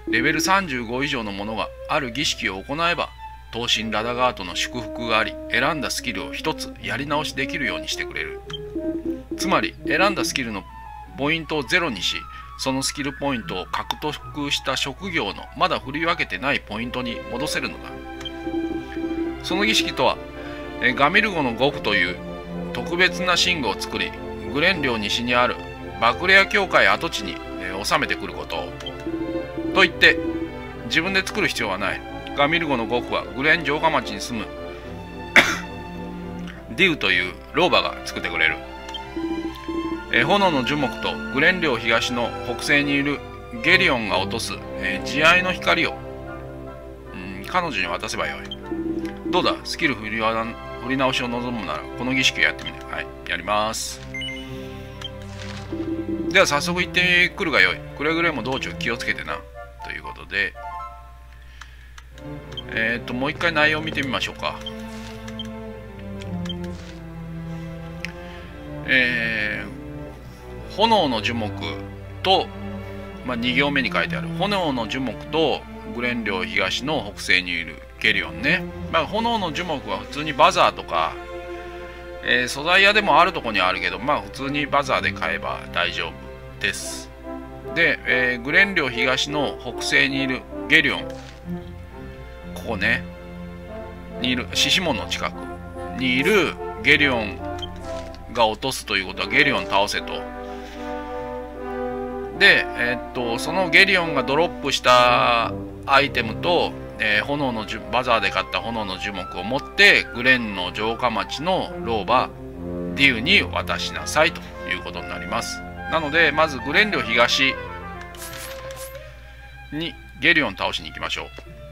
レベルさんじゅうご以上のものがある儀式を行えば刀身ラダガートの祝福があり、選んだスキルを一つやり直しできるようにしてくれる。つまり選んだスキルのポイントをゼロにし、そのスキルポイントを獲得した職業のまだ振り分けてないポイントに戻せるのだ。その儀式とはガミルゴのゴフという特別な寝具を作り、グレン領西にあるバクレア教会跡地に、えー、収めてくること。と言って自分で作る必要はない。ガミルゴのゴフはグレン城下町に住むディウという老婆が作ってくれる。えー、炎の樹木とグレン領東の北西にいるゲリオンが落とす、えー、慈愛の光を、うん、彼女に渡せばよい。どうだ、スキル振りは振り直しを望むならこの儀式をやってみて。はい、やります。では早速行ってくるがよい。くれぐれも道中気をつけてな。ということで、えっともう一回内容を見てみましょうか。えー、炎の樹木と、まあ、に行目に書いてある炎の樹木とグレン領東の北西にいるゲリオンね。まあ、炎の樹木は普通にバザーとか、えー、素材屋でもあるとこにあるけど、まあ普通にバザーで買えば大丈夫です。で、えー、グレン領東の北西にいるゲリオン、ここねにいる獅子門の近くにいるゲリオンが落とすということはゲリオン倒せと。で、えー、っとそのゲリオンがドロップしたアイテムと、えー、炎のバザーで買った炎の樹木を持ってグレンの城下町の老婆ディウに渡しなさいということになります。なのでまずグレン領東にゲリオン倒しに行きましょう。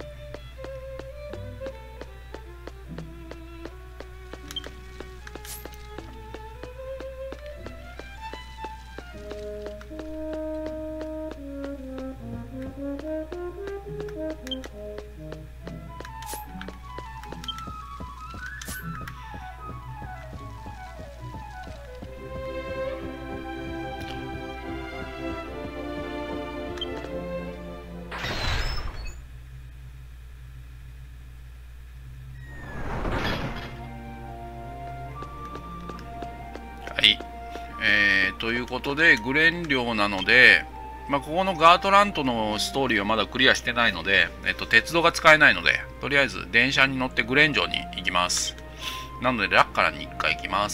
えー、ということでグレン領なので、まあ、ここのガートラントのストーリーはまだクリアしてないので、えっと、鉄道が使えないのでとりあえず電車に乗ってグレン城に行きます。なのでラッカラにいっかい行きます。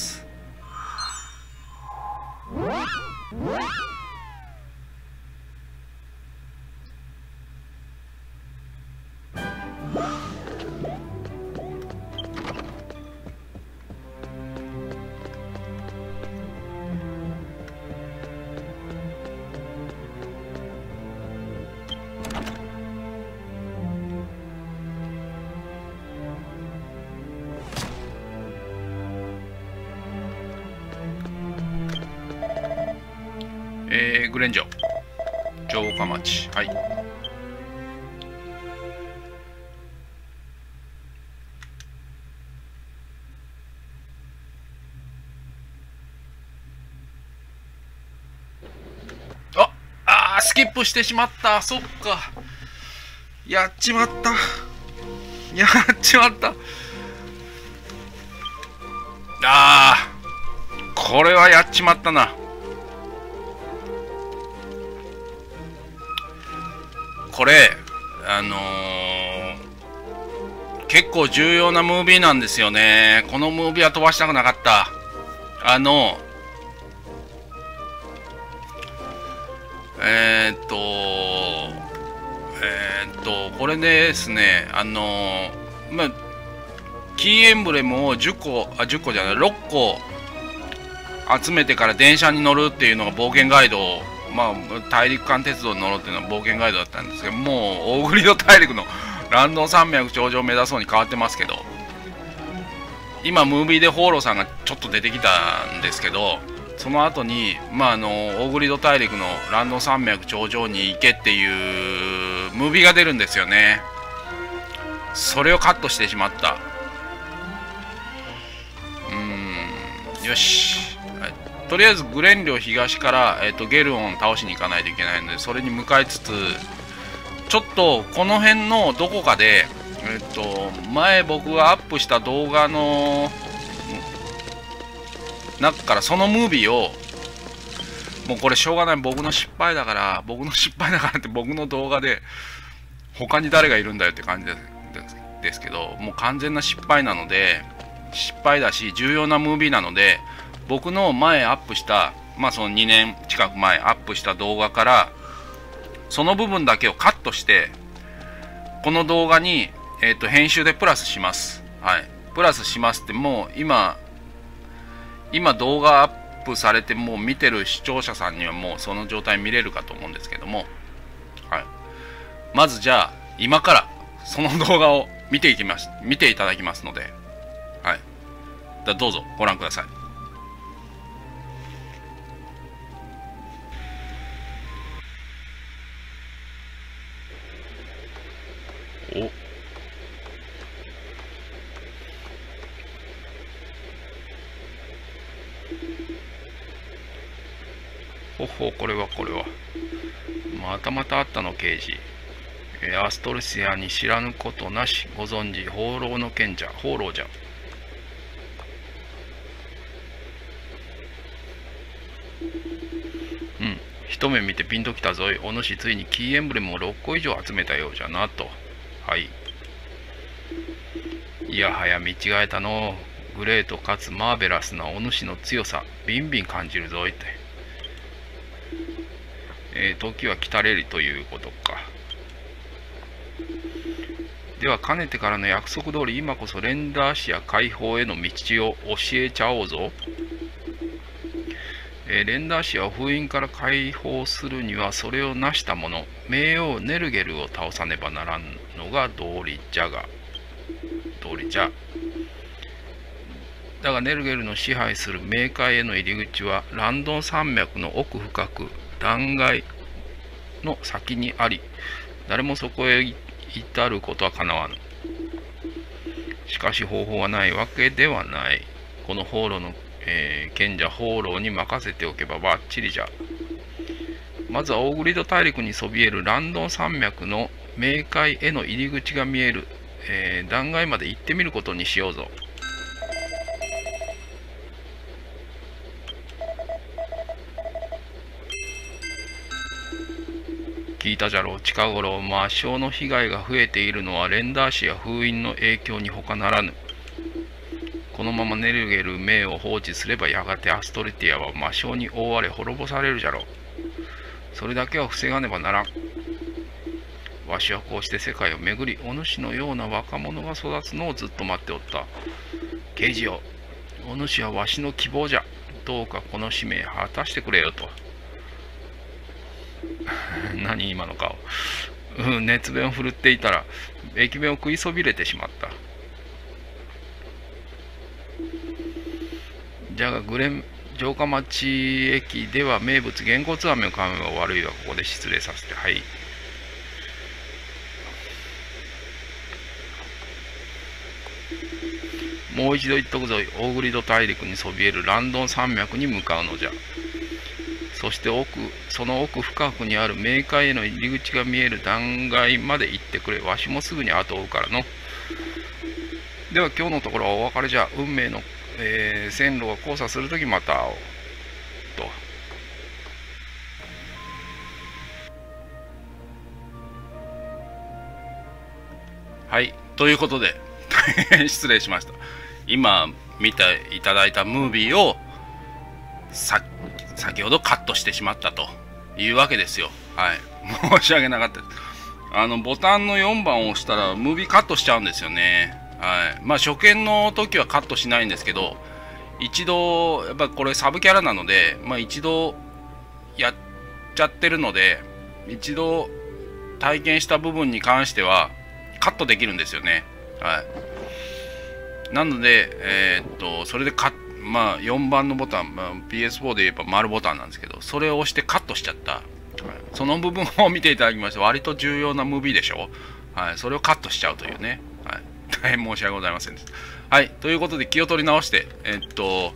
えー、グレン城城下町、はい。ああースキップしてしまった。そっか、やっちまった、やっちまった。あーこれはやっちまったな。これあのー、結構重要なムービーなんですよね。このムービーは飛ばしたくなかった。あのえー、っとえー、っとこれですね、あのー、まあキーエンブレムをじゅっこ、あじゅっこじゃないろっこ集めてから電車に乗るっていうのが冒険ガイド、まあ大陸間鉄道に乗るっていうのは冒険ガイドだったんですけど、もうオーグリド大陸のランドン山脈頂上を目指そうに変わってますけど、今ムービーでホーローさんがちょっと出てきたんですけど、その後にまああのオーグリド大陸のランドン山脈頂上に行けっていうムービーが出るんですよね。それをカットしてしまった。うーん、よし、はい、とりあえずグレン領東から、えー、とゲルオンを倒しに行かないといけないので、それに向かいつつ、ちょっとこの辺のどこかで、えっと、前僕がアップした動画の中からそのムービーを、もうこれしょうがない、僕の失敗だから、僕の失敗だからって僕の動画で、他に誰がいるんだよって感じです、ですけど、もう完全な失敗なので、失敗だし、重要なムービーなので、僕の前アップした、まあそのにねん近く前アップした動画から、その部分だけをカットして、この動画に、えー、と編集でプラスします。はい。プラスしますって、もう今、今動画アップされてもう見てる視聴者さんにはもうその状態見れるかと思うんですけども、はい。まずじゃあ、今からその動画を見ていきます。見ていただきますので、はい。だどうぞご覧ください。おほほ、これはこれはまたまたあったの刑事。アストルシアに知らぬことなし、ご存知放浪の賢者放浪じゃ。うん、一目見てピンときたぞい。お主ついにキーエンブレムをろっこ以上集めたようじゃなと。はい。いやはや見違えたの。グレートかつマーベラスなお主の強さ、ビンビン感じるぞいって。えー、時は来たれりということか。ではかねてからの約束通り、今こそレンダーシア解放への道を教えちゃおうぞ。えー、レンダーシアを封印から解放するには、それを成した者、名王ネルゲルを倒さねばならんのが道理じゃが、道理じゃ。だがネルゲルの支配する冥界への入り口は、ランドン山脈の奥深く、断崖の先にあり、誰もそこへ至ることはかなわぬ。しかし方法はないわけではない。この放浪の、えー、賢者放浪に任せておけばバッチリじゃ。まずはオーグリド大陸にそびえるランドン山脈の冥界への入り口が見える、えー、断崖まで行ってみることにしようぞ。聞いたじゃろう。近頃魔性の被害が増えているのはレンダーシや封印の影響に他ならぬ。このままネルゲル命を放置すれば、やがてアストリティアは魔性に覆われ滅ぼされるじゃろう。それだけは防がねばならん。わしはこうして世界を巡り、お主のような若者が育つのをずっと待っておった。刑事よ、お主はわしの希望じゃ。どうかこの使命果たしてくれよと。何今の顔。うん、熱弁を振るっていたら駅弁を食いそびれてしまった。じゃがグレン城下町駅では名物げんこつ飴を買うのが悪いわ。ここで失礼させて。はい。もう一度言っとくぞい。オーグリド大陸にそびえるランドン山脈に向かうのじゃ。そして奥、その奥深くにある冥界への入り口が見える断崖まで行ってくれ。わしもすぐに後を追うからの。では今日のところはお別れじゃ。運命のえー、線路が交差するときまた会おうと。はい、ということで大変失礼しました。今見ていただいたムービーをさ先ほどカットしてしまったというわけですよ。はい、申し訳なかったです。あのボタンのよんばんを押したらムービーカットしちゃうんですよね。はい、まあ初見の時はカットしないんですけど、一度やっぱこれサブキャラなので、まあ、一度やっちゃってるので、一度体験した部分に関してはカットできるんですよね。はい、なので、えー、っとそれでカまあよんばんのボタン、まあ、ピーエスフォー で言えば丸ボタンなんですけど、それを押してカットしちゃった、はい、その部分を見ていただきまして、割と重要なムービーでしょ。はい、それをカットしちゃうというね、はい、大変申し訳ございませんでした。はい、ということで気を取り直して、えっと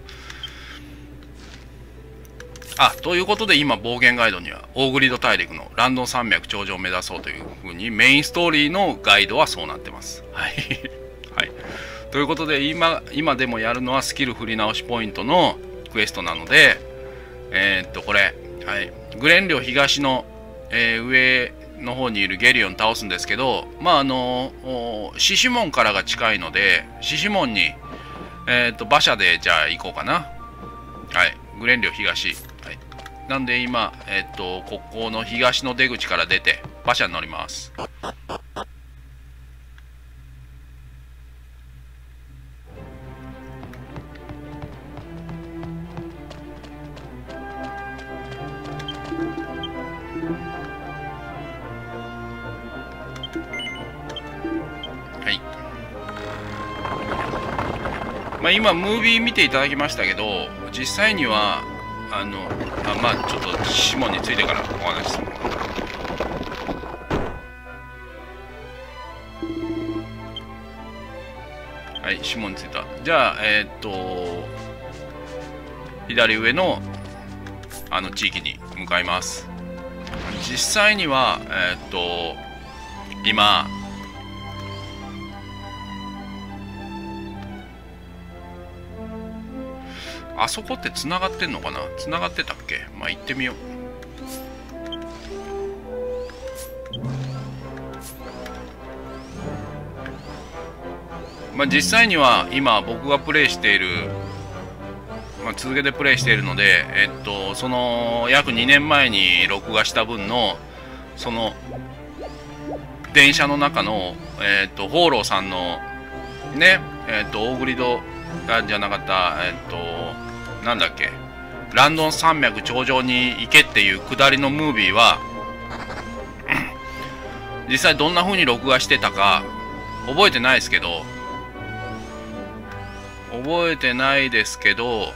あということで今暴言ガイドにはオーグリッド大陸のランドン山脈頂上を目指そうというふうにメインストーリーのガイドはそうなってます。はい、はい、ということで今今でもやるのはスキル振り直しポイントのクエストなので、えー、っとこれ、はい、グレン領東の、えー、上の方にいるゲリオン倒すんですけど、まああの獅子門からが近いので獅子門に、えー、っと馬車でじゃあ行こうかな。はい、グレン領東、はい、なんで今、えー、っとここの東の出口から出て馬車に乗ります。まあ、今ムービー見ていただきましたけど、実際にはあのあまあちょっとシモンについてからお話しする。はい、シモンについた。じゃあえー、っと左上のあの地域に向かいます。実際にはえー、っと今あそこってつながってんのかな。つながってたっけ。まあ行ってみよう。まあ実際には今僕がプレイしている、まあ、続けてプレイしているので、えっとその約にねんまえに録画した分のその電車の中のえっとホーローさんのね、えっとオーグリッドじゃなかった、えっとなんだっけ、ランドン山脈頂上に行けっていう下りのムービーは実際どんな風に録画してたか覚えてないですけど覚えてないですけど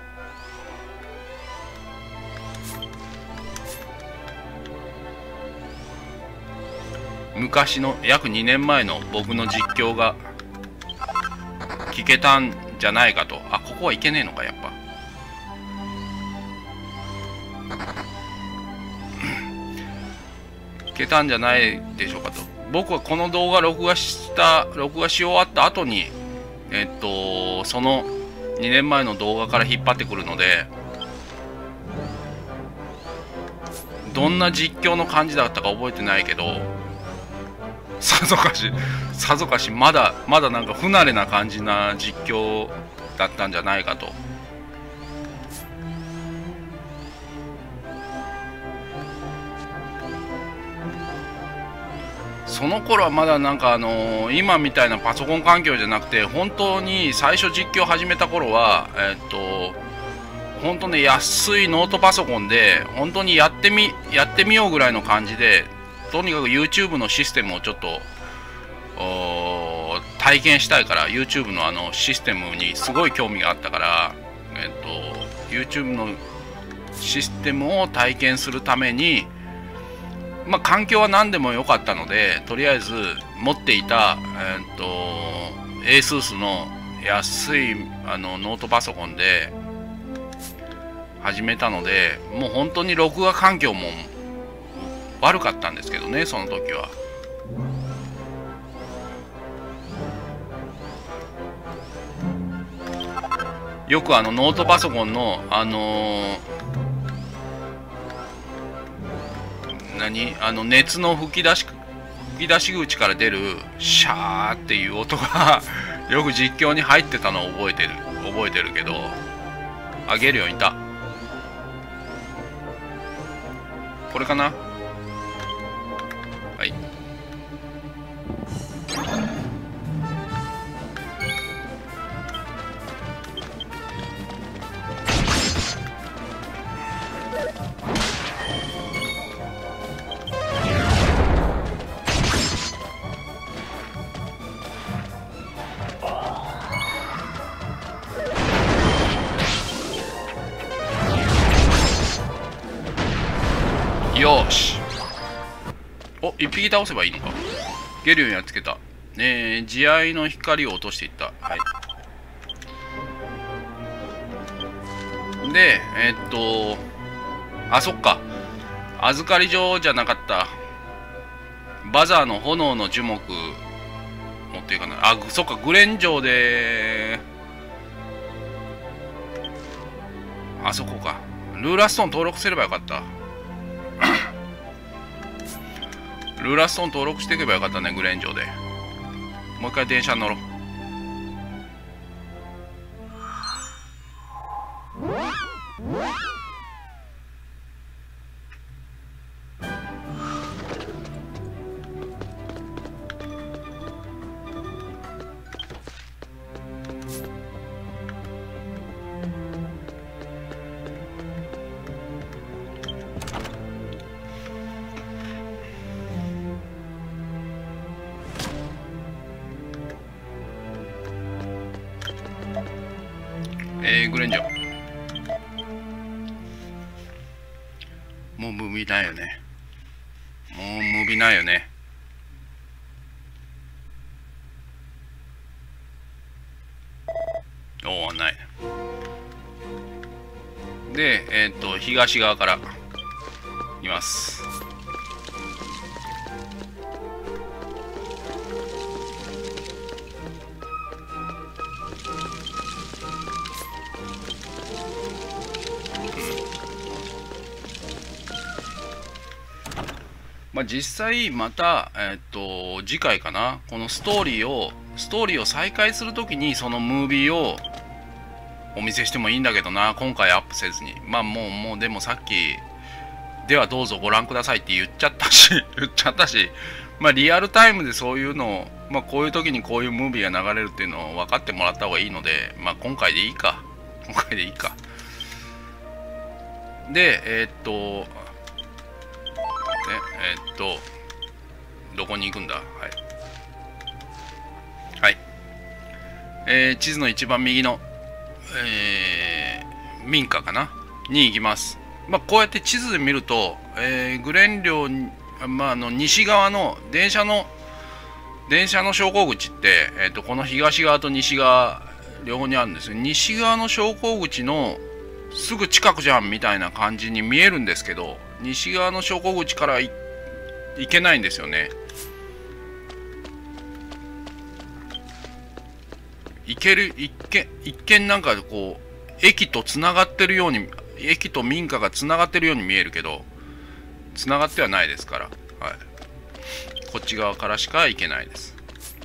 昔の約にねんまえの僕の実況が聞けたんじゃないかと。あ、ここはいけねえのかやっぱ。聞けたんじゃないでしょうかと。僕はこの動画録画した録画し終わった後にえっとそのにねんまえの動画から引っ張ってくるので、どんな実況の感じだったか覚えてないけど、さぞかしさぞかしまだまだなんか不慣れな感じな実況だったんじゃないかと。その頃はまだなんかあのー、今みたいなパソコン環境じゃなくて、本当に最初実況始めた頃はえっと本当ね安いノートパソコンで本当にやってみやってみようぐらいの感じで、とにかく YouTube のシステムをちょっと体験したいから、 YouTube のあのシステムにすごい興味があったから、えっと YouTube のシステムを体験するために、まあ環境は何でもよかったので、とりあえず持っていた、えっと ASUS の安いあのノートパソコンで始めたので、もう本当に録画環境も悪かったんですけどね、その時は。 よくあのノートパソコンのあのー、何あの熱の吹き出し吹き出し口から出るシャーっていう音がよく実況に入ってたのを覚えてる覚えてるけど、あげるようにいた。これかな。はい。よーし。お、一匹倒せばいいのか。ゲリオンやっつけた。えー、慈愛の光を落としていった。はい。で、えー、っと、あ、そっか。預かり所じゃなかった。バザーの炎の樹木持っていかない。あ、そっか、グレン城で、あそこか。ルーラーストーン登録すればよかった。ルーラーストーン登録していけばよかったね、グレン城で。もう一回電車に乗ろう。えー、グレンジョ。もうムービーないよね。もうムービーないよね。おお、ない。で、えっと、東側からいます。まあ、実際また、えっと次回かな、このストーリーをストーリーを再開するときにそのムービーをお見せしてもいいんだけどな、今回アップせずに。まあもうもうでもさっきではどうぞご覧くださいって言っちゃったし言っちゃったし、まあリアルタイムでそういうのを、まあ、こういう時にこういうムービーが流れるっていうのを分かってもらった方がいいので、まあ今回でいいか今回でいいか。でえー、っとえー、っとどこに行くんだ。はいはい、えー、地図の一番右の、えー、民家かなに行きます。まあこうやって地図で見ると、えー、グレン領、まあ、あの西側の電車の電車の昇降口って、えー、っとこの東側と西側両方にあるんですよ。西側の昇降口のすぐ近くじゃんみたいな感じに見えるんですけど、西側の昇降口から行けないんですよね。行ける一見一見なんかこう駅とつながってるように、駅と民家がつながってるように見えるけど、つながってはないですから、はい、こっち側からしか行けないです。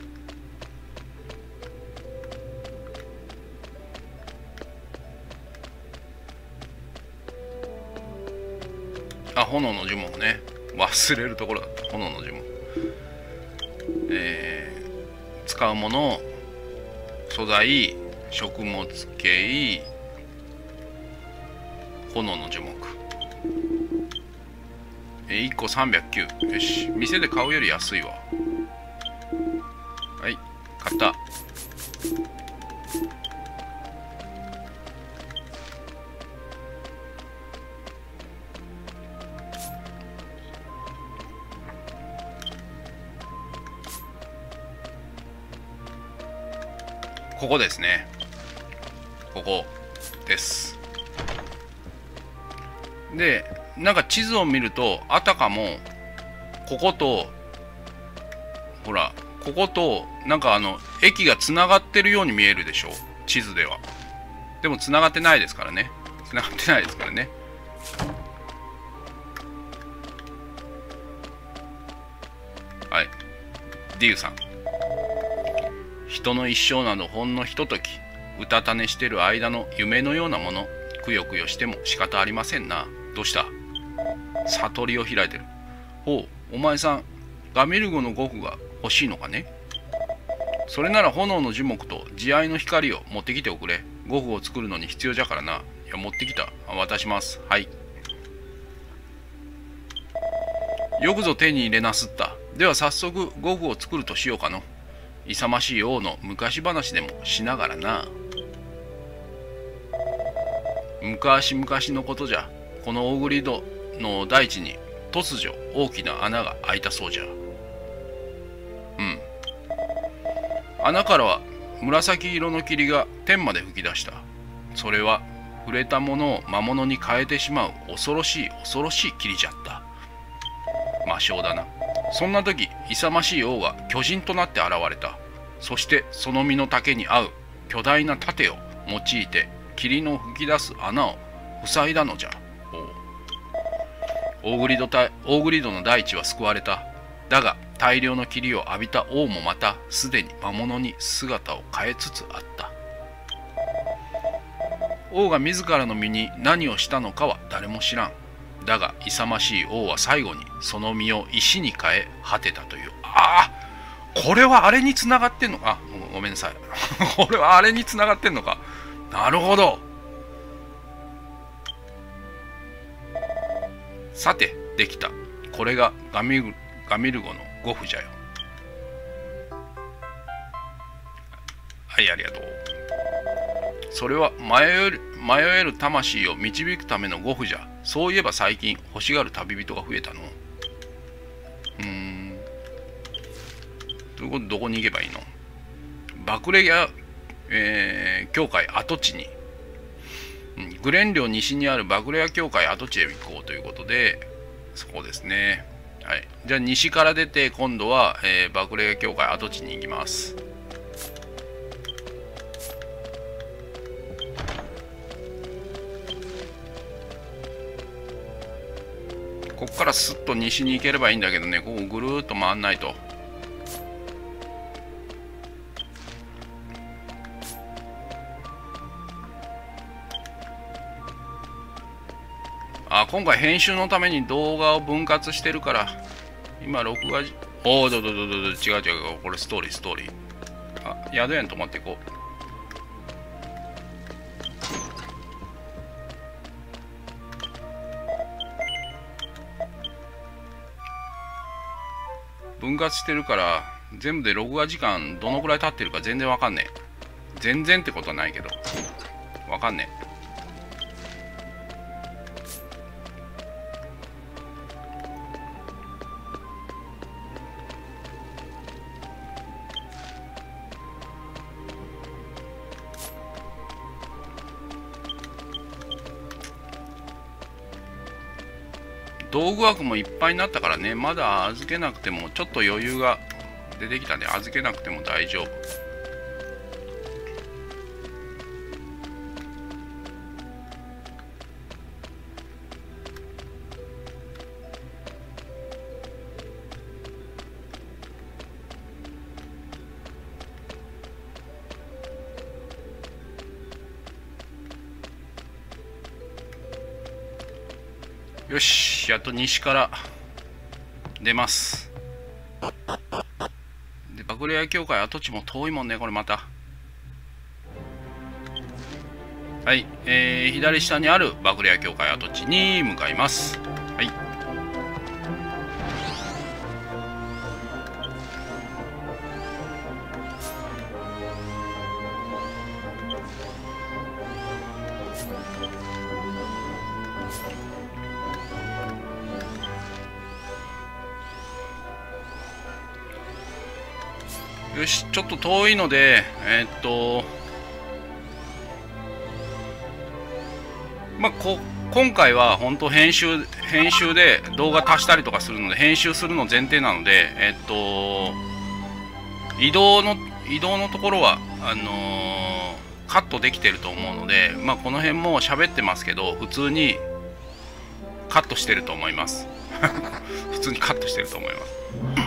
あ、炎の呪文ね、忘れるところだった。炎の呪文、えー、使うもの、素材、食物系、炎の樹木、えー、いっこさんびゃくきゅう。よし、店で買うより安いわ。はい、買った。ここですね。ここです。で、なんか地図を見ると、あたかもこことほら、こことなんかあの駅がつながってるように見えるでしょ、地図では。 でも繋がってないですからね。繋がってないですからね。はい。ディウさん。人の一生などほんのひととき、うたた寝してる間の夢のようなもの、くよくよしても仕方ありませんな。どうした？悟りを開いてる。ほう、お前さん、ガミルゴのゴフが欲しいのかね？それなら炎の樹木と慈愛の光を持ってきておくれ。ゴフを作るのに必要じゃからな。いや、持ってきた。渡します。はい。よくぞ手に入れなすった。では早速ゴフを作るとしようかの。勇ましい王の昔話でもしながらな。昔々のことじゃ。このオーグリッドの大地に突如大きな穴が開いたそうじゃ。うん。穴からは紫色の霧が天まで吹き出した。それは触れたものを魔物に変えてしまう恐ろしい恐ろしい霧じゃった。魔性だな。そんな時、勇ましい王が巨人となって現れた。そしてその身の丈に合う巨大な盾を用いて霧の吹き出す穴を塞いだのじゃ。オーグリッドたオーグリッドの大地は救われた。だが大量の霧を浴びた王もまたすでに魔物に姿を変えつつあった。王が自らの身に何をしたのかは誰も知らん。だが勇ましい王は最後にその身を石に変え果てたという。ああ、これはあれにつながってんのか。ごごめんなさいこれはあれにつながってんのか。なるほど。さてできた。これがガミルガミルゴのゴフじゃよ。はい、ありがとう。それは迷える迷える魂を導くためのゴフじゃ。そういえば最近欲しがる旅人が増えたの。うーん。ということでどこに行けばいいの？バクレギア、えー、教会跡地に、うん、グレン領西にあるバクレア教会跡地へ行こうということで、そこですね。はい。じゃあ西から出て今度は、えー、バクレア教会跡地に行きます。ここからスッと西に行ければいいんだけどね、ここぐるーっと回んないと。あ、今回編集のために動画を分割してるから、今録画じ、おお、どどどどど、違う違う、これストーリーストーリー。あ、宿屋に泊まっていこう。分割してるから全部で録画時間どのくらい経ってるか全然わかんねえ。全然ってことはないけどわかんねえ。道具枠もいっぱいになったからね、まだ預けなくてもちょっと余裕が出てきたね。預けなくても大丈夫。よし、やっと西から出ます。で、バクレア教会跡地も遠いもんね、これまた。はい、えー、左下にあるバクレア教会跡地に向かいます。はい。よし、ちょっと遠いので、えー、っと、まあ、こ、今回は本当編集、編集で動画足したりとかするので、編集するの前提なので、えー、っと、移動の、移動のところは、あのー、 カットできてると思うので、まあ、この辺も喋ってますけど普通にカットしてると思います普通にカットしてると思います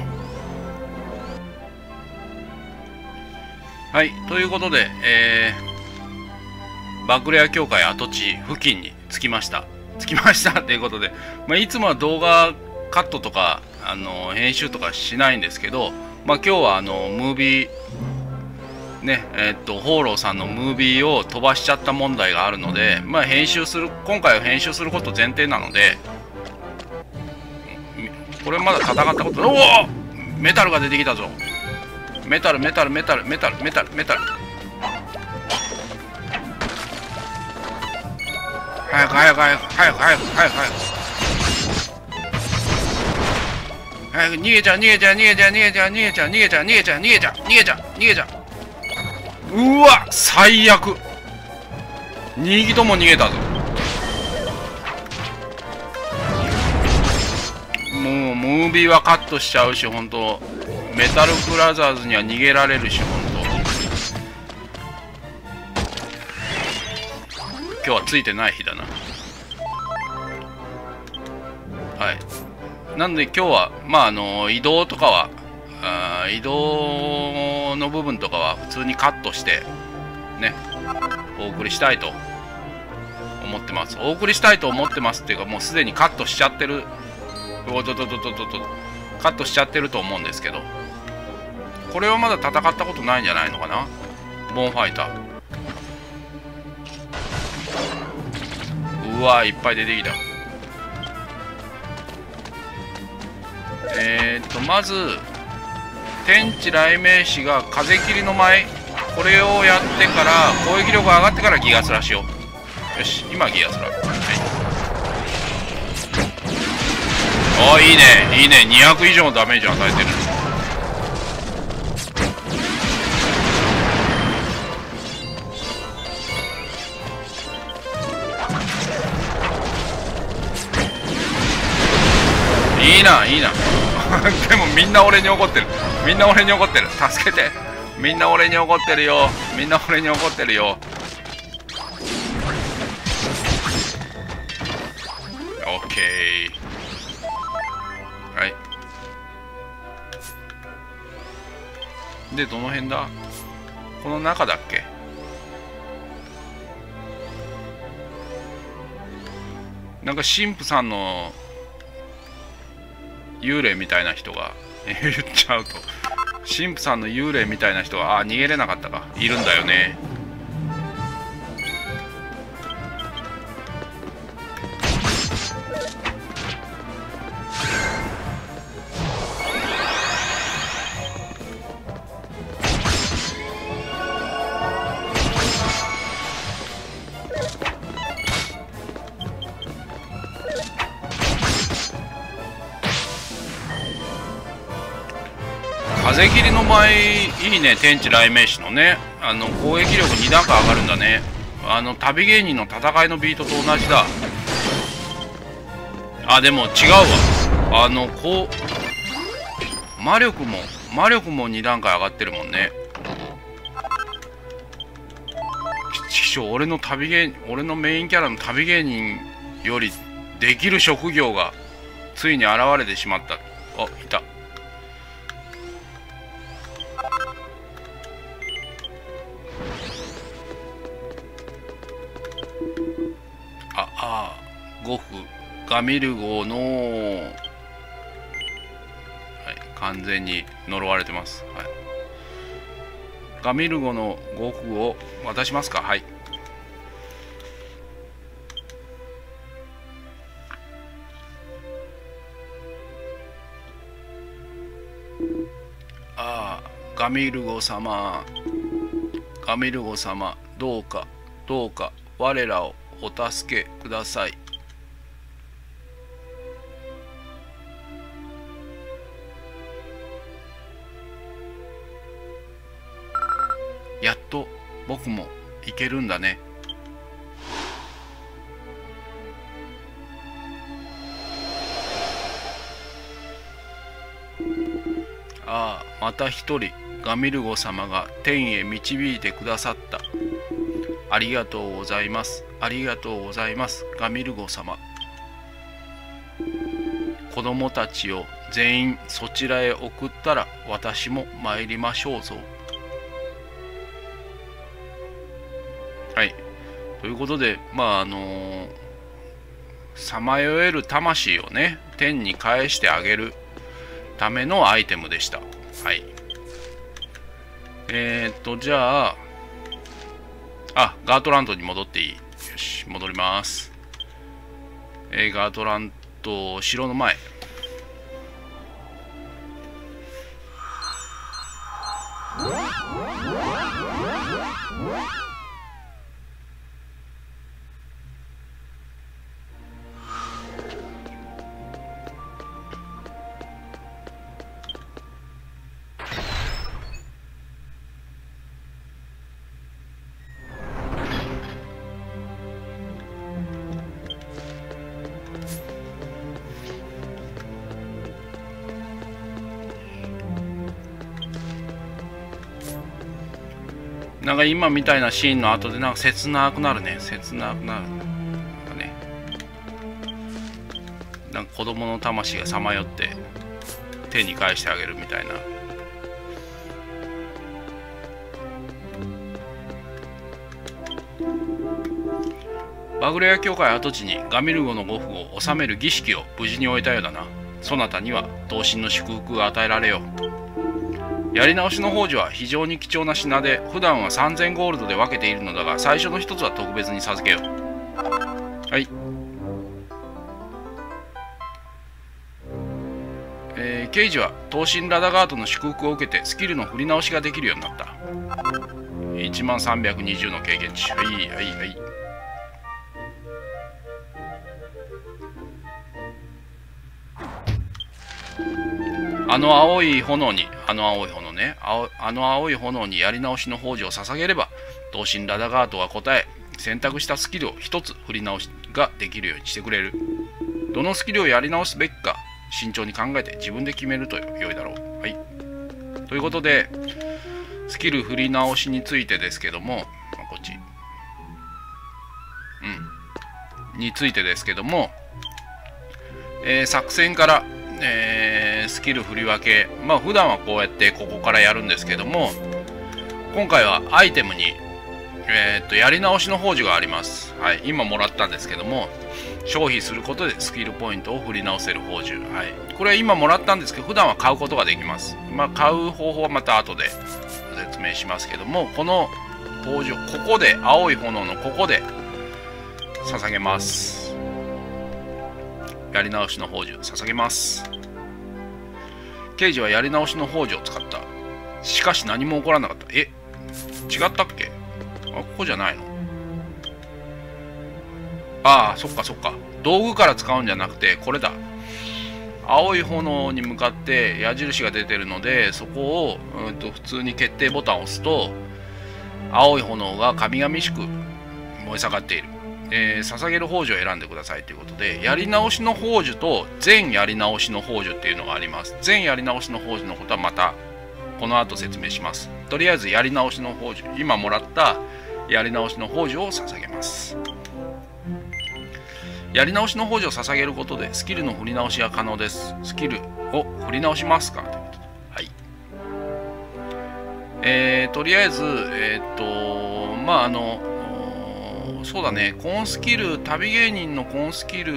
はい、ということで、えー、バグレア協会跡地付近に着きました着きましたということで、まあ、いつもは動画カットとかあの編集とかしないんですけど、まあ、今日はあのムービーねえー、っとホーローさんのムービーを飛ばしちゃった問題があるので、まあ、編集する今回は編集すること前提なので、これまだ戦ったことおおメタルが出てきたぞ。メタルメタルメタルメタルメタルメタル早く早く早く早く早く早く早く早く逃げちゃう逃げちゃう逃げちゃう逃げちゃう逃げちゃう逃げちゃう逃げちゃう逃げちゃう逃げちゃう逃げちゃううわ最悪に匹とも逃げたぞ。もうムービーはカットしちゃうし本当メタルブラザーズには逃げられるし本当今日はついてない日だな。はいなんで今日はまああの移動とかはあ移動の部分とかは普通にカットしてねお送りしたいと思ってます。お送りしたいと思ってますっていうかもうすでにカットしちゃってるおととととととカットしちゃってると思うんですけど、これはまだ戦ったことないんじゃないのかな。ボンファイターうわいっぱい出てきた。えー、っとまず天地雷鳴士が風切りの舞これをやってから攻撃力が上がってからギガスラしよう。よし今ギガスラ、はい、ああいいねいいねにひゃく以上のダメージ与えてる。いいないいなでもみんな俺に怒ってるみんな俺に怒ってる助けてみんな俺に怒ってるよみんな俺に怒ってるよ。オッケーはいでどの辺だこの中だっけ。なんか神父さんの幽霊みたいな人が言っちゃうと神父さんの幽霊みたいな人があ逃げれなかったかいるんだよね。風切りの場合いいね天地雷鳴士のねあの攻撃力に段階上がるんだね。あの旅芸人の戦いのビートと同じだ。あでも違うわあのこう魔力も魔力もに段階上がってるもんね。ちく俺の旅芸俺のメインキャラの旅芸人よりできる職業がついに現れてしまった。あいたああゴフガミルゴの、はい、完全に呪われてます、はい、ガミルゴのゴフを渡しますか。はいああガミルゴ様ガミルゴ様どうかどうか我らをお助けください。やっと僕も行けるんだね。ああまた一人ガミルゴ様が天へ導いてくださった。 ありがとうございます。ありがとうございます。ガミルゴ様。子供たちを全員そちらへ送ったら私も参りましょうぞ。はい。ということで、まああのさまよえる魂をね、天に返してあげるためのアイテムでした。はい。えー、っと、じゃあ、あ、ガートランドに戻っていい。よし、戻ります。えー、ガートランド、城の前。なんか今みたいなシーンの後でなんか切なくなるね。切なくなる。なんかね。なんか子供の魂がさまよって手に返してあげるみたいな。バグレア教会跡地にガミルゴの呉服を収める儀式を無事に終えたようだな。そなたには同心の祝福が与えられよう。やり直しの宝珠は非常に貴重な品で、普段はさんぜんゴールドで分けているのだが、最初の一つは特別に授けよう。はい。えー、ケイジは闘神ラダガートの祝福を受けてスキルの振り直しができるようになった。いちまんさんびゃくにじゅうの経験値。はいはいはい。あの青い炎に、あの青い炎ね、青あの青い炎にやり直しの宝珠を捧げれば、闘神ラダガートが答え、選択したスキルを一つ振り直しができるようにしてくれる。どのスキルをやり直すべきか、慎重に考えて自分で決めると良いだろう。はい。ということで、スキル振り直しについてですけども、こっち。うん。についてですけども、えー、作戦から、えー、スキル振り分け、まあ普段はこうやってここからやるんですけども、今回はアイテムに、えー、っとやり直しの宝珠があります。はい、今もらったんですけども、消費することでスキルポイントを振り直せる宝珠。はい、これは今もらったんですけど、普段は買うことができます。まあ買う方法はまた後で説明しますけども、この宝珠をここで、青い炎のここで捧げます。やり直しの宝珠捧げます。刑事はやり直しの宝珠を使った。しかし何も起こらなかった。え、違ったっけ？あ、ここじゃないの？ああ、そっかそっか。道具から使うんじゃなくてこれだ。青い炎に向かって矢印が出てるので、そこを、うんと普通に決定ボタンを押すと青い炎が神々しく燃え盛っている。えー、捧げる宝珠を選んでくださいということで、やり直しの宝珠と全やり直しの宝珠っていうのがあります。全やり直しの宝珠のことはまたこの後説明します。とりあえずやり直しの宝珠、今もらったやり直しの宝珠を捧げます。やり直しの宝珠を捧げることでスキルの振り直しが可能です。スキルを振り直しますかということで、はい。えー、とりあえずえー、っとまああのそうだね、コンスキル、旅芸人のコンスキル、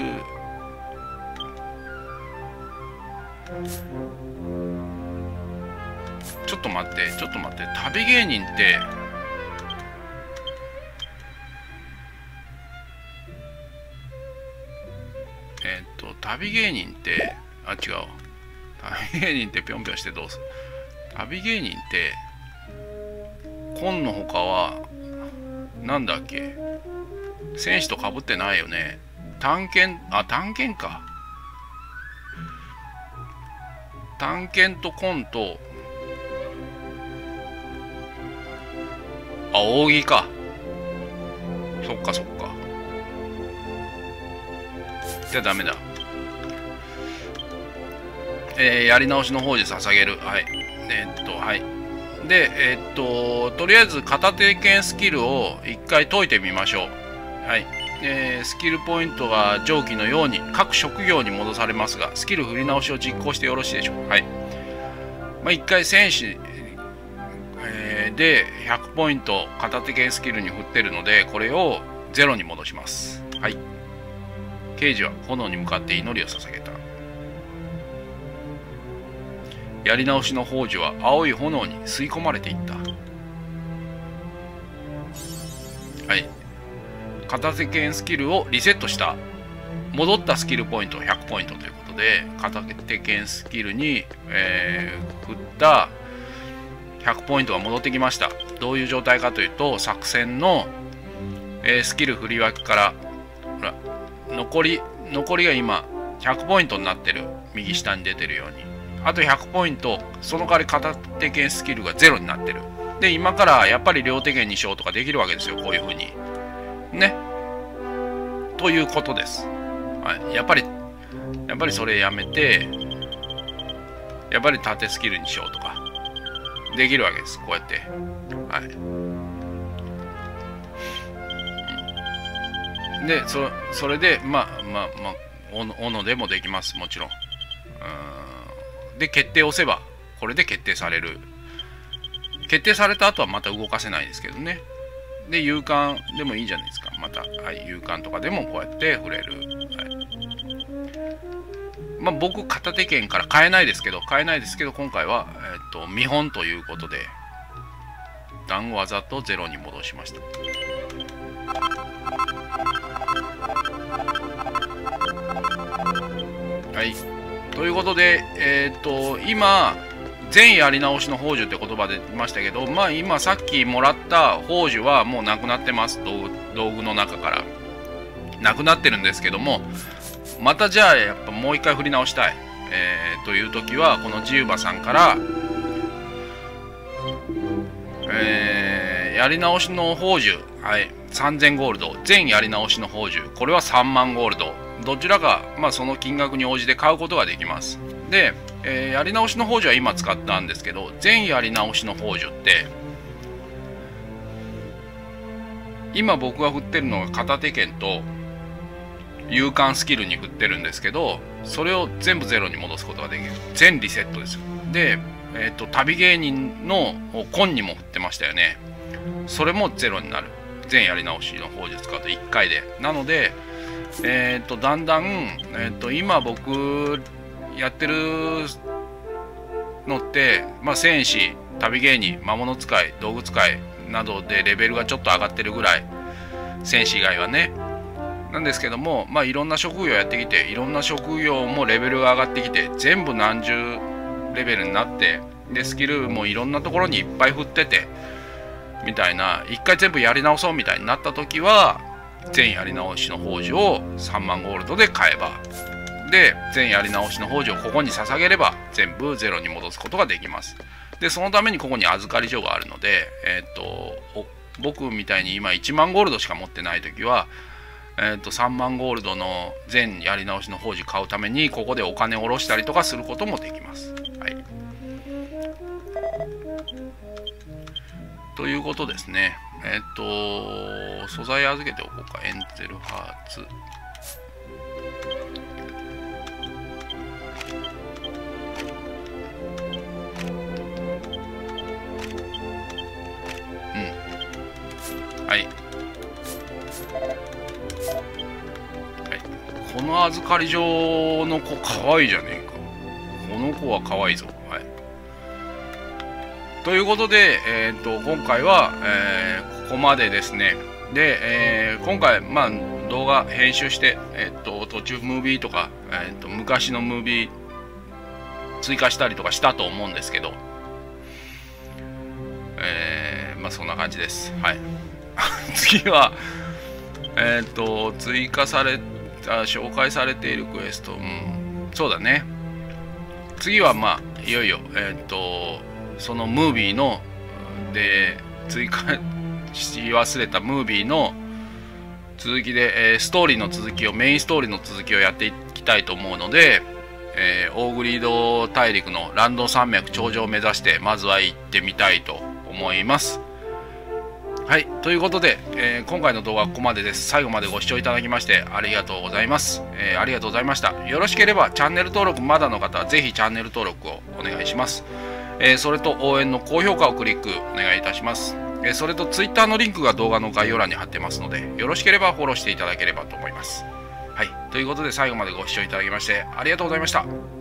ちょっと待って、ちょっと待って、旅芸人って、えっと、旅芸人って、あ、違う。旅芸人ってぴょんぴょんしてどうする？旅芸人って、紺の他は、なんだっけ？戦士と被ってないよね。探検、あ、探検か。探検と紺と、あ、扇か。そっかそっか。じゃあダメだ。えー、やり直しの宝珠捧げる。はい。えー、っと、はい。 で、えー、っととりあえず片手剣スキルを一回解いてみましょう。はい。えー、スキルポイントが上記のように各職業に戻されますが、スキル振り直しを実行してよろしいでしょうか。はい。まあ、一回戦士、えー、でひゃくポイント片手剣スキルに振ってるので、これをゼロに戻します。はい。刑事は炎に向かって祈りを捧げた。やり直しの宝珠は青い炎に吸い込まれていった。はい。片手剣スキルをリセットした。戻ったスキルポイントひゃくポイントということで、片手剣スキルに、えー、振ったひゃくポイントが戻ってきました。どういう状態かというと、作戦の、えー、スキル振り分けからほら残り残りが今ひゃくポイントになってる。右下に出てるように、あとひゃくポイント、その代わり片手剣スキルがゼロになってる。で、今からやっぱり両手剣にしようとかできるわけですよ、こういう風にね。ということです。はい、やっぱりやっぱりそれやめて、やっぱり縦スキルにしようとかできるわけです、こうやって。はい。で、そそれで、まあまあまあ、おの、おのでもできます、もちろん。うん。で、決定を押せば、これで決定される。決定された後はまた動かせないですけどね。で、勇敢でもいいじゃないですか。また、はい、勇敢とかでもこうやって触れる。はい。まあ、僕、片手剣から変えないですけど、変えないですけど、今回は、えっと、見本ということで、段わざとゼロに戻しました。はい。ということで、えっと、今、全やり直しの宝珠って言葉で言いましたけど、まあ今さっきもらった宝珠はもうなくなってます。道具、道具の中から。なくなってるんですけども、またじゃあやっぱもう一回振り直したい。えー、という時は、このジウバさんから、えー、やり直しの宝珠、はい、さんぜんゴールド、全やり直しの宝珠、これはさんまんゴールド。どちらか、まあ、その金額に応じて買うことができます。で、えー、やり直しの宝珠は今使ったんですけど、全やり直しの宝珠って、今僕が振ってるのが片手剣と勇敢スキルに振ってるんですけど、それを全部ゼロに戻すことができる。全リセットですよ。で、えっと、旅芸人のコンにも振ってましたよね。それもゼロになる。全やり直しの宝珠使うといっかいで。なので、えっと、だんだん、えっと、今僕やってるのって、まあ、戦士、旅芸人、魔物使い、道具使いなどでレベルがちょっと上がってるぐらい、戦士以外はね。なんですけども、まあ、いろんな職業やってきて、いろんな職業もレベルが上がってきて、全部何十レベルになって、で、スキルもいろんなところにいっぱい振ってて、みたいな、一回全部やり直そうみたいになった時は、全やり直しの宝珠をさんまんゴールドで買えば、で、全やり直しの宝珠をここに捧げれば、全部ゼロに戻すことができます。で、そのためにここに預かり所があるので、えー、っと、僕みたいに今いちまんゴールドしか持ってない時は、えー、とさんまんゴールドの全やり直しの宝珠買うためにここでお金を下ろしたりとかすることもできます。はい、ということですね。えっ、ー、と素材預けておこうか。エンゼルハーツ。うん。はい。この預かり所の子かわいいじゃねえか。この子はかわいいぞ。はい。ということで、えー、と今回は、えー、ここまでですね。で、えー、今回、まあ、動画編集して、えー、と途中ムービーとか、えー、と昔のムービー追加したりとかしたと思うんですけど、えー、まあそんな感じです。はい。次は、えっ、と追加され紹介されているクエスト、うん、そうだね。次はまあいよいよ、えっ、とそのムービーので追加し忘れたムービーの続きで、えー、ストーリーの続きをメインストーリーの続きをやっていきたいと思うので、 えー、オーグリード大陸のランド山脈頂上を目指してまずは行ってみたいと思います。はい、ということで、えー、今回の動画はここまでです。最後までご視聴いただきましてありがとうございます。えー、ありがとうございました。よろしければチャンネル登録まだの方はぜひチャンネル登録をお願いします。えー、それと応援の高評価をクリックお願いいたします。えー、それと Twitter のリンクが動画の概要欄に貼ってますので、よろしければフォローしていただければと思います。はい、ということで最後までご視聴いただきましてありがとうございました。